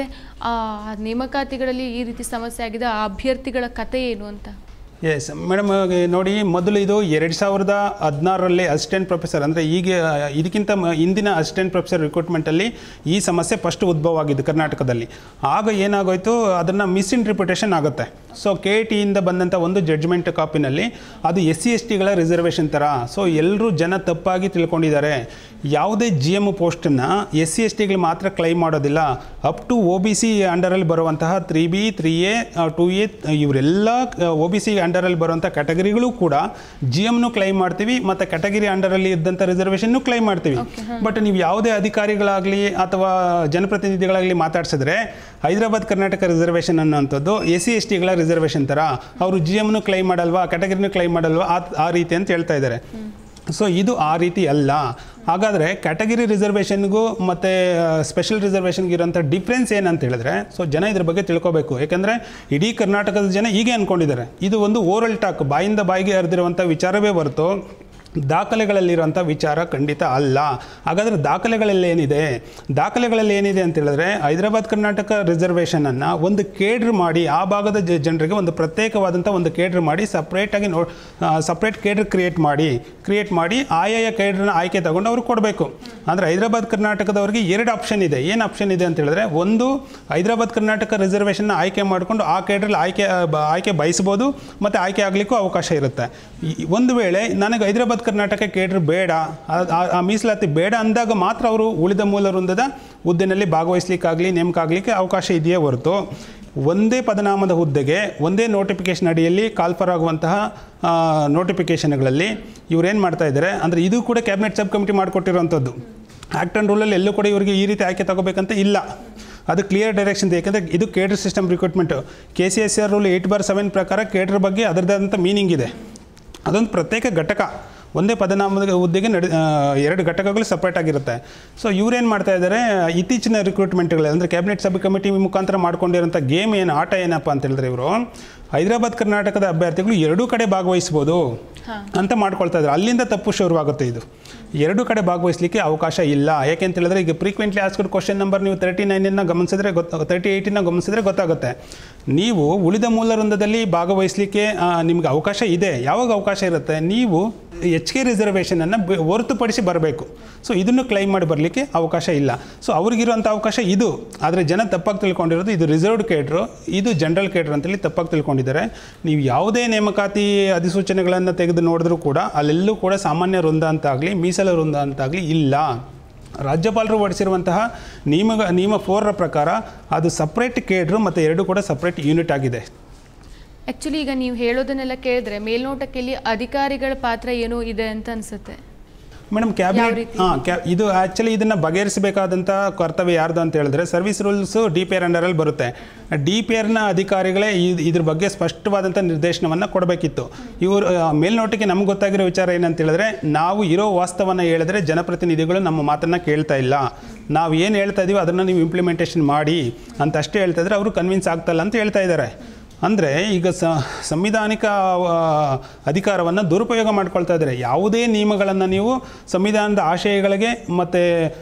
ನೇಮಕಾತಿಗಳಲ್ಲಿ ಈ ರೀತಿ ಸಮಸ್ಯೆ ಆಗಿದೆ, ಆ ಅಭ್ಯರ್ಥಿಗಳ ಕತೆ ಏನು ಅಂತ? ಎಸ್ ಮೇಡಮ್, ನೋಡಿ, ಮೊದಲು ಇದು ಎರಡು ಸಾವಿರದ ಹದಿನಾರರಲ್ಲಿ ಅಸಿಸ್ಟೆಂಟ್ ಪ್ರೊಫೆಸರ್ ಅಂದರೆ ಈಗ ಇದಕ್ಕಿಂತ ಹಿಂದಿನ ಅಸಿಸ್ಟೆಂಟ್ ಪ್ರೊಫೆಸರ್ ರಿಕ್ರೂಟ್ಮೆಂಟಲ್ಲಿ ಈ ಸಮಸ್ಯೆ ಫಸ್ಟ್ ಉದ್ಭವ ಆಗಿದ್ದು ಕರ್ನಾಟಕದಲ್ಲಿ. ಆಗ ಏನಾಗೋಯ್ತು, ಅದನ್ನು ಮಿಸ್ಇಂಟರ್ಪ್ರಿಟೇಷನ್ ಆಗುತ್ತೆ. ಸೊ ಕೆ ಟಿಯಿಂದ ಬಂದಂಥ ಒಂದು ಜಡ್ಜ್ಮೆಂಟ್ ಕಾಪಿನಲ್ಲಿ ಅದು ಎಸ್ ಸಿ ಎಸ್ ಟಿಗಳ ರಿಸರ್ವೇಷನ್ ಥರ. ಸೊ ಎಲ್ಲರೂ ಜನ ತಪ್ಪಾಗಿ ತಿಳ್ಕೊಂಡಿದ್ದಾರೆ. ಯಾವುದೇ ಜಿ ಎಮ್ ಪೋಸ್ಟನ್ನು ಎಸ್ ಸಿ ಎಸ್ ಟಿಗಳು ಮಾತ್ರ ಕ್ಲೈಮ್ ಮಾಡೋದಿಲ್ಲ, up to O B C ಅಂಡರಲ್ಲಿ ಬರುವಂತಹ three B three A two A ಇವರೆಲ್ಲ ಒ ಬಿ ಸಿ ಅಂಡರಲ್ಲಿ ಬರುವಂಥ ಕ್ಯಾಟಗರಿಗಳು ಕೂಡ ಜಿ ಎಮ್ನು ಕ್ಲೈಮ್ ಮಾಡ್ತೀವಿ ಮತ್ತು ಕ್ಯಾಟಗರಿ ಅಂಡರಲ್ಲಿ ಇದ್ದಂಥ ರಿಸರ್ವೇಷನ್ನು ಕ್ಲೈಮ್ ಮಾಡ್ತೀವಿ. ಬಟ್ ನೀವು ಯಾವುದೇ ಅಧಿಕಾರಿಗಳಾಗಲಿ ಅಥವಾ ಜನಪ್ರತಿನಿಧಿಗಳಾಗಲಿ ಮಾತಾಡ್ಸಿದ್ರೆ ಹೈದರಾಬಾದ್ ಕರ್ನಾಟಕ ರಿಸರ್ವೇಷನ್ ಅನ್ನೋಂಥದ್ದು ಎಸ್ ಸಿ ಎಸ್ ಟಿಗಳ ರಿಸರ್ವೇಷನ್ ಥರ, ಅವರು ಜಿ ಎಮ್ನು ಕ್ಲೈಮ್ ಮಾಡಲ್ವಾ, ಕ್ಯಾಟಗರಿನೂ ಕ್ಲೈಮ್ ಮಾಡಲ್ವಾ, ಆ ರೀತಿ ಅಂತ ಹೇಳ್ತಾ ಇದ್ದಾರೆ. ಸೊ ಇದು ಆ ರೀತಿ ಅಲ್ಲ. ಹಾಗಾದರೆ ಕ್ಯಾಟಗರಿ ರಿಸರ್ವೇಷನ್ಗೂ ಮತ್ತು ಸ್ಪೆಷಲ್ ರಿಸರ್ವೇಷನ್ಗೆ ಇರೋಂಥ ಡಿಫ್ರೆನ್ಸ್ ಏನಂತ ಹೇಳಿದ್ರೆ, ಸೊ ಜನ ಇದ್ರ ಬಗ್ಗೆ ತಿಳ್ಕೊಬೇಕು. ಯಾಕೆಂದರೆ ಇಡೀ ಕರ್ನಾಟಕದ ಜನ ಹೀಗೆ ಅಂದ್ಕೊಂಡಿದ್ದಾರೆ. ಇದು ಒಂದು ಓರಲ್ ಟಾಕ್, ಬಾಯಿಂದ ಬಾಯಿಗೆ ಹರಿದಿರುವಂಥ ವಿಚಾರವೇ ಹೊರತು ದಾಖಲೆಗಳಲ್ಲಿರುವಂಥ ವಿಚಾರ ಖಂಡಿತ ಅಲ್ಲ. ಹಾಗಾದರೆ ದಾಖಲೆಗಳಲ್ಲಿ ಏನಿದೆ ದಾಖಲೆಗಳಲ್ಲಿ ಏನಿದೆ ಅಂತ ಹೇಳಿದ್ರೆ, ಹೈದರಾಬಾದ್ ಕರ್ನಾಟಕ ರಿಸರ್ವೇಷನನ್ನು ಒಂದು ಕೇಡ್ರ್ ಮಾಡಿ ಆ ಭಾಗದ ಜನರಿಗೆ ಒಂದು ಪ್ರತ್ಯೇಕವಾದಂಥ ಒಂದು ಕೇಡ್ರ್ ಮಾಡಿ ಸಪ್ರೇಟಾಗಿ ನೋ ಸಪ್ರೇಟ್ ಕೇಡ್ರ್ ಕ್ರಿಯೇಟ್ ಮಾಡಿ ಕ್ರಿಯೇಟ್ ಮಾಡಿ ಆಯಾಯ ಕೇಡ್ರನ್ನ ಆಯ್ಕೆ ತಗೊಂಡು ಅವ್ರಿಗೆ ಕೊಡಬೇಕು. ಅಂದರೆ ಹೈದರಾಬಾದ್ ಕರ್ನಾಟಕದವರಿಗೆ ಎರಡು ಆಪ್ಷನ್ ಇದೆ. ಏನು ಆಪ್ಷನ್ ಇದೆ ಅಂತ ಹೇಳಿದ್ರೆ, ಒಂದು ಹೈದರಾಬಾದ್ ಕರ್ನಾಟಕ ರಿಸರ್ವೇಷನ್ನ ಆಯ್ಕೆ ಮಾಡಿಕೊಂಡು ಆ ಕೇಡ್ರಲ್ಲಿ ಆಯ್ಕೆ ಆಯ್ಕೆ ಬಯಸ್ಬೋದು ಮತ್ತು ಆಯ್ಕೆ ಆಗಲಿಕ್ಕೂ ಅವಕಾಶ ಇರುತ್ತೆ. ಒಂದು ವೇಳೆ ನನಗೆ ಹೈದರಾಬಾದ್ ಕರ್ನಾಟಕ ಕೇಡ್ರ್ ಬೇಡ, ಆ ಮೀಸಲಾತಿ ಬೇಡ ಅಂದಾಗ ಮಾತ್ರ ಅವರು ಉಳಿದ ಮೂಲ ವೃಂದದ ಹುದ್ದೆಯಲ್ಲಿ ಭಾಗವಹಿಸ್ಲಿಕ್ಕಾಗಲಿ ನೇಮಕ ಆಗಲಿಕ್ಕೆ ಅವಕಾಶ ಇದೆಯೇ ಹೊರತು ಒಂದೇ ಪದನಾಮದ ಹುದ್ದೆಗೆ ಒಂದೇ ನೋಟಿಫಿಕೇಷನ್ ಅಡಿಯಲ್ಲಿ ಕಾಲ್ಫರ್ ಆಗುವಂತಹ ನೋಟಿಫಿಕೇಷನ್ಗಳಲ್ಲಿ ಇವರೇನು ಮಾಡ್ತಾ ಇದ್ದಾರೆ ಅಂದರೆ ಇದು ಕೂಡ ಕ್ಯಾಬಿನೆಟ್ ಸಬ್ ಕಮಿಟಿ ಮಾಡಿಕೊಟ್ಟಿರುವಂಥದ್ದು. ಆ್ಯಕ್ಟ್ ಆ್ಯಂಡ್ ರೂಲಲ್ಲಿ ಎಲ್ಲೂ ಕೂಡ ಇವರಿಗೆ ಈ ರೀತಿ ಆಯ್ಕೆ ತಗೋಬೇಕಂತ ಇಲ್ಲ. ಅದು ಕ್ಲಿಯರ್ ಡೈರೆಕ್ಷನ್ ಇದೆ. ಯಾಕೆಂದರೆ ಇದು cadre system recruitment. K C S R rule eight bar seven ಪ್ರಕಾರ ಕೇಡ್ರ್ ಬಗ್ಗೆ ಅದರದಾದಂಥ ಮೀನಿಂಗ್ ಇದೆ. ಅದೊಂದು ಪ್ರತ್ಯೇಕ ಘಟಕ. ಒಂದೇ ಪದನಾಮದ ಹುದ್ದೆಗೆ ನಡೆ ಎರಡು ಘಟಕಗಳು ಸಪ್ರೇಟ್ ಆಗಿರುತ್ತೆ. ಸೊ ಇವರೇನು ಮಾಡ್ತಾ ಇದ್ದಾರೆ, ಇತ್ತೀಚಿನ ರಿಕ್ರೂಟ್ಮೆಂಟ್ಗಳಲ್ಲಿ ಅಂದರೆ ಕ್ಯಾಬಿನೆಟ್ ಸಬ್ ಕಮಿಟಿ ಮುಖಾಂತರ ಮಾಡ್ಕೊಂಡಿರೋಂಥ ಗೇಮ್ ಏನು ಆಟ ಏನಪ್ಪ ಅಂತ ಹೇಳಿದ್ರೆ, ಇವರು ಹೈದರಾಬಾದ್ ಕರ್ನಾಟಕದ ಅಭ್ಯರ್ಥಿಗಳು ಎರಡೂ ಕಡೆ ಭಾಗವಹಿಸ್ಬೋದು ಅಂತ ಮಾಡ್ಕೊಳ್ತಾ ಇದ್ದಾರೆ. ಅಲ್ಲಿಂದ ತಪ್ಪು ಶುರುವಾಗುತ್ತೆ. ಇದು ಎರಡು ಕಡೆ ಭಾಗವಹಿಸಲಿಕ್ಕೆ ಅವಕಾಶ ಇಲ್ಲ. ಯಾಕೆ ಅಂತ ಹೇಳಿದ್ರೆ, ಈಗ ಫ್ರೀಕ್ವೆಂಟ್ಲಿ ಆಸ್ಕ್ಡ್ ಕ್ವಶನ್ ನಂಬರ್ ನೀವು ತರ್ಟಿ ನೈನನ್ನು ಗಮನಿಸಿದ್ರೆ ಗೊತ್ತ ತರ್ಟಿ ಏಯ್ಟನ್ನ ಗಮನಿಸಿದ್ರೆ ಗೊತ್ತಾಗುತ್ತೆ. ನೀವು ಉಳಿದ ಮೂಲ ವೃಂದದಲ್ಲಿ ಭಾಗವಹಿಸಲಿಕ್ಕೆ ನಿಮ್ಗೆ ಅವಕಾಶ ಇದೆ. ಯಾವಾಗ ಅವಕಾಶ ಇರುತ್ತೆ, ನೀವು ಎಚ್ ಕೆ ರಿಸರ್ವೇಷನನ್ನು ಹೊರತುಪಡಿಸಿ ಬರಬೇಕು. ಸೊ ಇದನ್ನು ಕ್ಲೈಮ್ ಮಾಡಿ ಬರಲಿಕ್ಕೆ ಅವಕಾಶ ಇಲ್ಲ. ಸೊ ಅವ್ರಿಗಿರುವಂಥ ಅವಕಾಶ ಇದು. ಆದರೆ ಜನ ತಪ್ಪಾಗಿ ತಿಳ್ಕೊಂಡಿರೋದು ಇದು ರಿಸರ್ವ್ಡ್ ಕೇಡ್ರು, ಇದು ಜನರಲ್ ಕೇಡ್ರ್ ಅಂತೇಳಿ ತಪ್ಪಾಗಿ ತಿಳ್ಕೊಂಡಿದ್ದಾರೆ. ನೀವು ಯಾವುದೇ ನೇಮಕಾತಿ ಅಧಿಸೂಚನೆಗಳನ್ನು ತೆಗೆದು ನೋಡಿದ್ರೂ ಕೂಡ ಅಲ್ಲೆಲ್ಲೂ ಕೂಡ ಸಾಮಾನ್ಯ ವೃಂದ ಅಂತಾಗಲಿ ಮೀಸಲು ವೃಂದ ಅಂತಾಗಲಿ ಇಲ್ಲ. ರಾಜ್ಯಪಾಲರು ಹೊರಡಿಸಿರುವಂತಹ ನಿಯಮ ನಿಯಮ ಫೋರರ ಪ್ರಕಾರ ಅದು ಸಪ್ರೇಟ್ ಕೇಡ್ರು ಮತ್ತು ಎರಡು ಕೂಡ ಸಪ್ರೇಟ್ ಯೂನಿಟ್ ಆಗಿದೆ. ಆ್ಯಕ್ಚುಲಿ ಈಗ ನೀವು ಹೇಳೋದನ್ನೆಲ್ಲ ಕೇಳಿದ್ರೆ ಮೇಲ್ನೋಟಕ್ಕೆ ಇಲ್ಲಿ ಅಧಿಕಾರಿಗಳ ಪಾತ್ರ ಏನೋ ಇದೆ ಅಂತ ಅನಿಸುತ್ತೆ ಮೇಡಮ್. ಕ್ಯಾಬಿನೆಟ್ ಹಾಂ ಕ್ಯಾ ಇದು ಆ್ಯಕ್ಚುಲಿ ಇದನ್ನು ಬಗೆಹರಿಸಬೇಕಾದಂಥ ಕರ್ತವ್ಯ ಯಾರ್ದು ಅಂತ ಹೇಳಿದ್ರೆ, service rules D P R ಅಂಡರಲ್ಲಿ ಬರುತ್ತೆ. ಡಿ ಪಿ ಆರ್ನ ಅಧಿಕಾರಿಗಳೇ ಇದ್ರ ಬಗ್ಗೆ ಸ್ಪಷ್ಟವಾದಂಥ ನಿರ್ದೇಶನವನ್ನು ಕೊಡಬೇಕಿತ್ತು. ಇವರು ಮೇಲ್ನೋಟಕ್ಕೆ ನಮ್ಗೆ ಗೊತ್ತಾಗಿರೋ ವಿಚಾರ ಏನಂತ ಹೇಳಿದ್ರೆ, ನಾವು ಇರೋ ವಾಸ್ತವನ ಹೇಳಿದ್ರೆ ಜನಪ್ರತಿನಿಧಿಗಳು ನಮ್ಮ ಮಾತನ್ನು ಕೇಳ್ತಾ ಇಲ್ಲ, ನಾವು ಏನು ಹೇಳ್ತಾ ಇದ್ದೀವಿ ಅದನ್ನು ನೀವು ಇಂಪ್ಲಿಮೆಂಟೇಷನ್ ಮಾಡಿ ಅಂತ ಅಷ್ಟೇ ಹೇಳ್ತಾ ಇದ್ರೆ ಅವರು ಕನ್ವಿನ್ಸ್ ಆಗ್ತಾಯಿಲ್ಲ ಅಂತ ಹೇಳ್ತಾ ಇದ್ದಾರೆ. ಅಂದರೆ ಈಗ ಸ ಸಂವಿಧಾನಿಕ ಅಧಿಕಾರವನ್ನು ದುರುಪಯೋಗ ಮಾಡ್ಕೊಳ್ತಾ ಇದ್ದಾರೆ. ಯಾವುದೇ ನಿಯಮಗಳನ್ನು ನೀವು ಸಂವಿಧಾನದ ಆಶಯಗಳಿಗೆ ಮತ್ತು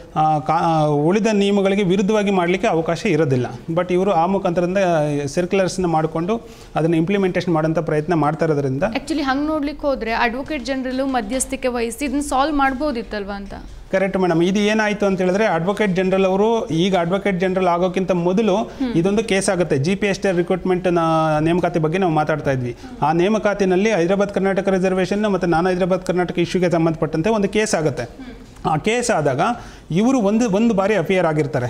ಕಾ ಉಳಿದ ನಿಯಮಗಳಿಗೆ ವಿರುದ್ಧವಾಗಿ ಮಾಡಲಿಕ್ಕೆ ಅವಕಾಶ ಇರೋದಿಲ್ಲ. ಬಟ್ ಇವರು ಆ ಮುಖಾಂತರದಿಂದ ಸರ್ಕ್ಯುಲರ್ಸ್ನ ಮಾಡಿಕೊಂಡು ಅದನ್ನು ಇಂಪ್ಲಿಮೆಂಟೇಷನ್ ಮಾಡೋಂಥ ಪ್ರಯತ್ನ ಮಾಡ್ತಾ ಇರೋದ್ರಿಂದ ಆ್ಯಕ್ಚುಲಿ ಹಂಗೆ ನೋಡ್ಲಿಕ್ಕೆ ಹೋದರೆ ಅಡ್ವೊಕೇಟ್ ಜನರಲ್ಲು ಮಧ್ಯಸ್ಥಿಕೆ ವಹಿಸಿ ಇದನ್ನು ಸಾಲ್ವ್ ಮಾಡ್ಬೋದಿತ್ತಲ್ವ ಅಂತ. Correct madam. ಇದು ಏನಾಯಿತು ಅಂತ ಹೇಳಿದ್ರೆ, ಅಡ್ವೊಕೇಟ್ ಜನರಲ್ ಅವರು ಈಗ ಅಡ್ವೊಕೇಟ್ ಜನರಲ್ ಆಗೋಕ್ಕಿಂತ ಮೊದಲು ಇದೊಂದು ಕೇಸ್ ಆಗುತ್ತೆ. G P S T recruitment ನೇಮಕಾತಿ ಬಗ್ಗೆ ನಾವು ಮಾತಾಡ್ತಾ ಇದ್ವಿ. ಆ ನೇಮಕಾತಿನಲ್ಲಿ ಹೈದರಾಬಾದ್ ಕರ್ನಾಟಕ ರಿಸರ್ವೇಷನ್ ಮತ್ತು ನಾನ್ ಹೈದರಾಬಾದ್ ಕರ್ನಾಟಕ ಇಶ್ಯೂಗೆ ಸಂಬಂಧಪಟ್ಟಂತೆ ಒಂದು ಕೇಸ್ ಆಗುತ್ತೆ. ಆ ಕೇಸ್ ಆದಾಗ ಇವರು ಒಂದು ಒಂದು ಬಾರಿ ಅಪಿಯರ್ ಆಗಿರ್ತಾರೆ.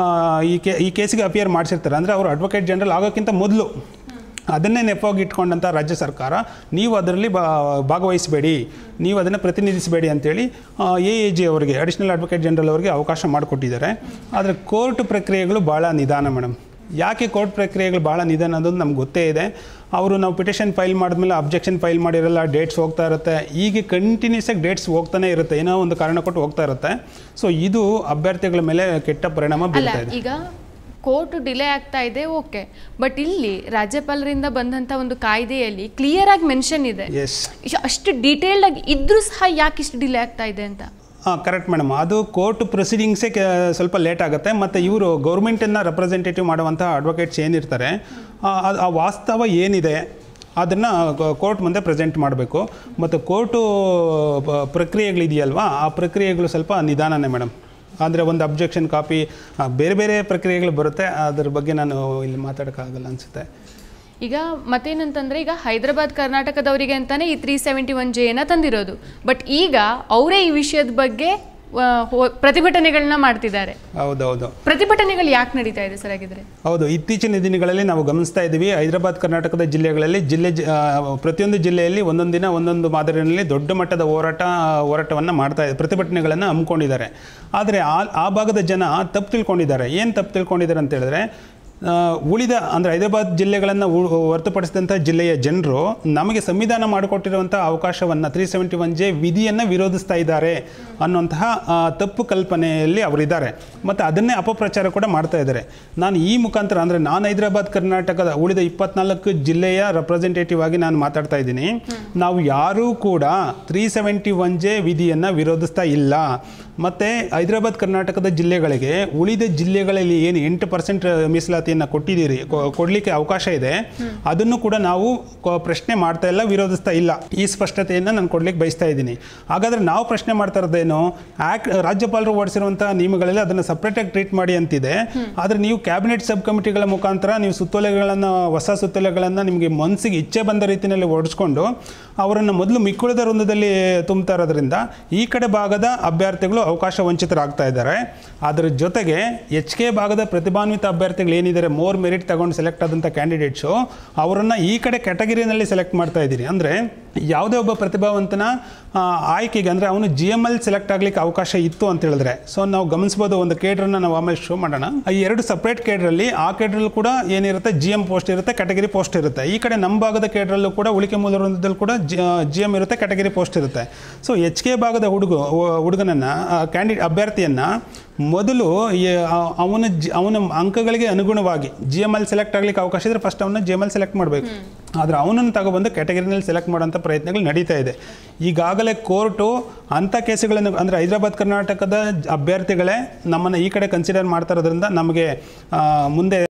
ಈ ಕೇ ಈ ಕೇಸಿಗೆ ಅಪಿಯರ್ ಮಾಡಿಸಿರ್ತಾರೆ. ಅಂದರೆ ಅವರು ಅಡ್ವೊಕೇಟ್ ಜನರಲ್ ಆಗೋಕ್ಕಿಂತ ಮೊದಲು ಅದನ್ನೇ ನೆಪವಾಗಿ ಇಟ್ಕೊಂಡಂಥ ರಾಜ್ಯ ಸರ್ಕಾರ, ನೀವು ಅದರಲ್ಲಿ ಭಾಗವಹಿಸಬೇಡಿ, ನೀವು ಅದನ್ನು ಪ್ರತಿನಿಧಿಸಬೇಡಿ ಅಂತೇಳಿ ಎ ಎ ಜಿ ಅವರಿಗೆ, ಅಡಿಷನಲ್ ಅಡ್ವೊಕೇಟ್ ಜನರಲ್ ಅವರಿಗೆ ಅವಕಾಶ ಮಾಡಿಕೊಟ್ಟಿದ್ದಾರೆ. ಆದರೆ ಕೋರ್ಟ್ ಪ್ರಕ್ರಿಯೆಗಳು ಭಾಳ ನಿಧಾನ ಮೇಡಮ್. ಯಾಕೆ ಕೋರ್ಟ್ ಪ್ರಕ್ರಿಯೆಗಳು ಭಾಳ ನಿಧಾನ ಅನ್ನೋದು ನಮ್ಗೆ ಗೊತ್ತೇ ಇದೆ. ಅವರು ನಾವು ಪಿಟಿಷನ್ ಫೈಲ್ ಮಾಡಿದ್ಮೇಲೆ ಅಬ್ಜೆಕ್ಷನ್ ಫೈಲ್ ಮಾಡಿರಲ್ಲ, ಡೇಟ್ಸ್ ಹೋಗ್ತಾ ಇರುತ್ತೆ. ಈಗ ಕಂಟಿನ್ಯೂಸ್ ಆಗಿ ಡೇಟ್ಸ್ ಹೋಗ್ತಾನೆ ಇರುತ್ತೆ, ಏನೋ ಒಂದು ಕಾರಣ ಕೊಟ್ಟು ಹೋಗ್ತಾ ಇರುತ್ತೆ. ಸೊ ಇದು ಅಭ್ಯರ್ಥಿಗಳ ಮೇಲೆ ಕೆಟ್ಟ ಪರಿಣಾಮ ಬೀರ್ತಾ ಇದೆ. ಈಗ ಕೋರ್ಟ್ ಡಿಲೇ ಆಗ್ತಾ ಇದೆ, ಓಕೆ, ಬಟ್ ಇಲ್ಲಿ ರಾಜ್ಯಪಾಲರಿಂದ ಬಂದಂಥ ಒಂದು ಕಾಯ್ದೆಯಲ್ಲಿ ಕ್ಲಿಯರ್ ಆಗಿ ಮೆನ್ಷನ್ ಇದೆ. ಅಷ್ಟು ಡೀಟೇಲ್ಡ್ ಆಗಿ ಇದ್ರೂ ಸಹ ಯಾಕೆ ಇಷ್ಟು ಡಿಲೇ ಆಗ್ತಾ ಇದೆ ಅಂತ. ಹಾಂ ಕರೆಕ್ಟ್ ಮೇಡಮ್. ಅದು ಕೋರ್ಟ್ ಪ್ರೊಸೀಡಿಂಗ್ಸೇ ಸ್ವಲ್ಪ ಲೇಟ್ ಆಗುತ್ತೆ. ಮತ್ತು ಇವರು ಗೌರ್ಮೆಂಟನ್ನು ರೆಪ್ರೆಸೆಂಟೇಟಿವ್ ಮಾಡುವಂಥ ಅಡ್ವೊಕೇಟ್ಸ್ ಏನಿರ್ತಾರೆ, ಆ ವಾಸ್ತವ ಏನಿದೆ ಅದನ್ನು ಕೋರ್ಟ್ ಮುಂದೆ ಪ್ರೆಸೆಂಟ್ ಮಾಡಬೇಕು. ಮತ್ತು ಕೋರ್ಟು ಪ್ರಕ್ರಿಯೆಗಳಿದೆಯಲ್ವಾ, ಆ ಪ್ರಕ್ರಿಯೆಗಳು ಸ್ವಲ್ಪ ನಿಧಾನನೇ ಮೇಡಮ್. ಅಂದರೆ ಒಂದು ಅಬ್ಜೆಕ್ಷನ್ ಕಾಪಿ, ಬೇರೆ ಬೇರೆ ಪ್ರಕ್ರಿಯೆಗಳು ಬರುತ್ತೆ. ಅದ್ರ ಬಗ್ಗೆ ನಾನು ಇಲ್ಲಿ ಮಾತಾಡೋಕ್ಕಾಗಲ್ಲ ಅನಿಸುತ್ತೆ. ಈಗ ಮತ್ತೇನಂತಂದರೆ, ಈಗ ಹೈದರಾಬಾದ್ ಕರ್ನಾಟಕದವರಿಗೆ ಅಂತಲೇ ಈ ತ್ರೀ ಸೆವೆಂಟಿ ಒನ್ ಜೆಯನ್ನು ತಂದಿರೋದು. ಬಟ್ ಈಗ ಅವರೇ ಈ ವಿಷಯದ ಬಗ್ಗೆ ಪ್ರತಿಭಟನೆಗಳನ್ನ ಮಾಡ್ತಿದ್ದಾರೆ. ಹೌದೌದು. ಪ್ರತಿಭಟನೆಗಳು ಯಾಕೆ ನಡೀತಾ ಇದೆ ಸರ್ ಆಗಿದ್ರೆ? ಹೌದು, ಇತ್ತೀಚಿನ ದಿನಗಳಲ್ಲಿ ನಾವು ಗಮನಿಸ್ತಾ ಇದ್ದೀವಿ. ಹೈದರಾಬಾದ್ ಕರ್ನಾಟಕದ ಜಿಲ್ಲೆಗಳಲ್ಲಿ ಜಿಲ್ಲೆ ಪ್ರತಿಯೊಂದು ಜಿಲ್ಲೆಯಲ್ಲಿ ಒಂದೊಂದು ದಿನ ಒಂದೊಂದು ಮಾದರಿಯಲ್ಲಿ ದೊಡ್ಡ ಮಟ್ಟದ ಹೋರಾಟ ಹೋರಾಟವನ್ನು ಮಾಡ್ತಾ ಇದೆ, ಪ್ರತಿಭಟನೆಗಳನ್ನು ಹಮ್ಮಿಕೊಂಡಿದ್ದಾರೆ. ಆದರೆ ಆ ಆ ಭಾಗದ ಜನ ತಪ್ಪು ತಿಳ್ಕೊಂಡಿದ್ದಾರೆ. ಏನು ತಪ್ಪು ತಿಳ್ಕೊಂಡಿದ್ದಾರೆ ಅಂತ ಹೇಳಿದ್ರೆ, ಉಳಿದ ಅಂದರೆ ಹೈದರಾಬಾದ್ ಜಿಲ್ಲೆಗಳನ್ನು ಹೊರತುಪಡಿಸಿದಂಥ ಜಿಲ್ಲೆಯ ಜನರು ನಮಗೆ ಸಂವಿಧಾನ ಮಾಡಿಕೊಟ್ಟಿರುವಂಥ ಅವಕಾಶವನ್ನು ತ್ರೀ ಸೆವೆಂಟಿ ಒನ್ ಜೆ ವಿಧಿಯನ್ನು ವಿರೋಧಿಸ್ತಾ ಇದ್ದಾರೆ ಅನ್ನುವಂತಹ ತಪ್ಪು ಕಲ್ಪನೆಯಲ್ಲಿ ಅವರಿದ್ದಾರೆ. ಮತ್ತು ಅದನ್ನೇ ಅಪಪ್ರಚಾರ ಕೂಡ ಮಾಡ್ತಾ ಇದ್ದಾರೆ. ನಾನು ಈ ಮುಖಾಂತರ ಅಂದರೆ ನಾನು ಹೈದರಾಬಾದ್ ಕರ್ನಾಟಕದ ಉಳಿದ ಇಪ್ಪತ್ನಾಲ್ಕು ಜಿಲ್ಲೆಯ ರೆಪ್ರೆಸೆಂಟೇಟಿವ್ ಆಗಿ ನಾನು ಮಾತಾಡ್ತಾ ಇದ್ದೀನಿ. ನಾವು ಯಾರೂ ಕೂಡ ತ್ರೀ ಸೆವೆಂಟಿ ಒನ್ ಜೆ ವಿಧಿಯನ್ನು ವಿರೋಧಿಸ್ತಾ ಇಲ್ಲ. ಮತ್ತು ಹೈದರಾಬಾದ್ ಕರ್ನಾಟಕದ ಜಿಲ್ಲೆಗಳಿಗೆ ಉಳಿದ ಜಿಲ್ಲೆಗಳಲ್ಲಿ ಏನು ಎಂಟು ಪರ್ಸೆಂಟ್ ಮೀಸಲಾತಿ ಮೀಸಲಾತಿಯನ್ನು ಕೊಟ್ಟಿದ್ದೀರಿ, ಕೊಡಲಿಕ್ಕೆ ಅವಕಾಶ ಇದೆ, ಅದನ್ನು ಕೂಡ ನಾವು ಪ್ರಶ್ನೆ ಮಾಡ್ತಾ ಇಲ್ಲ, ವಿರೋಧಿಸ್ತಾ ಇಲ್ಲ. ಈ ಸ್ಪಷ್ಟತೆಯನ್ನು ನಾನು ಕೊಡ್ಲಿಕ್ಕೆ ಬಯಸ್ತಾ ಇದ್ದೀನಿ. ಹಾಗಾದರೆ ನಾವು ಪ್ರಶ್ನೆ ಮಾಡ್ತಾ ಇರೋದೇನು, ಆ್ಯಕ್ಟ್ ರಾಜ್ಯಪಾಲರು ಹೊರಡಿಸಿರುವಂಥ ನಿಯಮಗಳಲ್ಲಿ ಅದನ್ನು ಸಪ್ರೇಟಾಗಿ ಟ್ರೀಟ್ ಮಾಡಿ ಅಂತಿದೆ. ಆದರೆ ನೀವು ಕ್ಯಾಬಿನೆಟ್ ಸಬ್ ಕಮಿಟಿಗಳ ಮುಖಾಂತರ ನೀವು ಸುತ್ತೋಲೆಗಳನ್ನು, ಹೊಸ ಸುತ್ತೋಲೆಗಳನ್ನು ನಿಮಗೆ ಮನಸ್ಸಿಗೆ ಇಚ್ಛೆ ಬಂದ ರೀತಿಯಲ್ಲಿ ಹೊರಡಿಸ್ಕೊಂಡು ಅವರನ್ನು ಮೊದಲು ಮಿಕ್ಕುಳಿದ ವೃಂದದಲ್ಲಿ ತುಂಬ್ತಾ ಇರೋದ್ರಿಂದ ಈ ಕಡೆ ಭಾಗದ ಅಭ್ಯರ್ಥಿಗಳು ಅವಕಾಶ ವಂಚಿತರಾಗ್ತಾ ಇದ್ದಾರೆ. ಅದರ ಜೊತೆಗೆ ಎಚ್ ಕೆ ಭಾಗದ ಪ್ರತಿಭಾನ್ವಿತ ಅಭ್ಯರ್ಥಿಗಳು ಏನಿದ್ದಾರೆ, ಮೋರ್ ಮೆರಿಟ್ ತಗೊಂಡು ಸೆಲೆಕ್ಟ್ ಆದಂಥ ಕ್ಯಾಂಡಿಡೇಟ್ಸು, ಅವರನ್ನು ಈ ಕಡೆ ಕ್ಯಾಟಗರಿನಲ್ಲಿ ಸೆಲೆಕ್ಟ್ ಮಾಡ್ತಾ ಇದ್ದೀರಿ. ಅಂದರೆ ಯಾವುದೇ ಒಬ್ಬ ಪ್ರತಿಭಾವಂತನ ಆಯ್ಕೆಗೆ, ಅಂದರೆ ಅವನು ಜಿ ಎಮ್ ಎಲ್ ಸೆಲೆಕ್ಟ್ ಆಗಲಿಕ್ಕೆ ಅವಕಾಶ ಇತ್ತು ಅಂತ ಹೇಳಿದ್ರೆ, ಸೊ ನಾವು ಗಮನಿಸ್ಬೋದು. ಒಂದು ಕೇಡ್ರನ್ನ ನಾವು ಆಮೇಲೆ ಶೋ ಮಾಡೋಣ. ಈ ಎರಡು ಸಪ್ರೇಟ್ ಕೇಡ್ರಲ್ಲಿ, ಆ ಕೇಡ್ರಲ್ಲಿ ಕೂಡ ಏನಿರುತ್ತೆ, ಜಿ ಎಮ್ ಪೋಸ್ಟ್ ಇರುತ್ತೆ, ಕ್ಯಾಟಗರಿ ಪೋಸ್ಟ್ ಇರುತ್ತೆ. ಈ ಕಡೆ ನಮ್ಮ ಭಾಗದ ಕೇಡ್ರಲ್ಲೂ ಕೂಡ, ಉಳಿಕೆ ಮೂಲ ವೃಂದದಲ್ಲಿ ಕೂಡ ಜಿ ಎಮ್ ಇರುತ್ತೆ, ಕ್ಯಾಟಗರಿ ಪೋಸ್ಟ್ ಇರುತ್ತೆ. ಸೊ ಎಚ್ ಕೆ ಭಾಗದ ಹುಡುಗ ಹುಡುಗನನ್ನು ಕ್ಯಾಂಡಿ ಅಭ್ಯರ್ಥಿಯನ್ನು ಮೊದಲು ಅವನ ಜಿ ಅವನ ಅಂಕಗಳಿಗೆ ಅನುಗುಣವಾಗಿ ಜಿ ಎಮ್ ಎಲ್ ಸೆಲೆಕ್ಟ್ ಆಗಲಿಕ್ಕೆ ಅವಕಾಶ ಇದ್ದರೆ ಫಸ್ಟ್ ಅವನ್ನ ಜಿ ಎಮ್ ಎಲ್ ಸೆಲೆಕ್ಟ್ ಮಾಡಬೇಕು. ಆದರೆ ಅವನನ್ನು ತಗೊಬಂದು ಕ್ಯಾಟಗರಿನಲ್ಲಿ ಸೆಲೆಕ್ಟ್ ಮಾಡೋಂಥ ಪ್ರಯತ್ನಗಳು ನಡೀತಾ ಇದೆ. ಈಗಾಗಲೇ ಕೋರ್ಟು ಅಂಥ ಕೇಸುಗಳನ್ನು, ಅಂದರೆ ಹೈದರಾಬಾದ್ ಕರ್ನಾಟಕದ ಅಭ್ಯರ್ಥಿಗಳೇ ನಮ್ಮನ್ನು ಈ ಕಡೆ ಕನ್ಸಿಡರ್ ಮಾಡ್ತಾ ಇರೋದ್ರಿಂದ ನಮಗೆ ಮುಂದೆ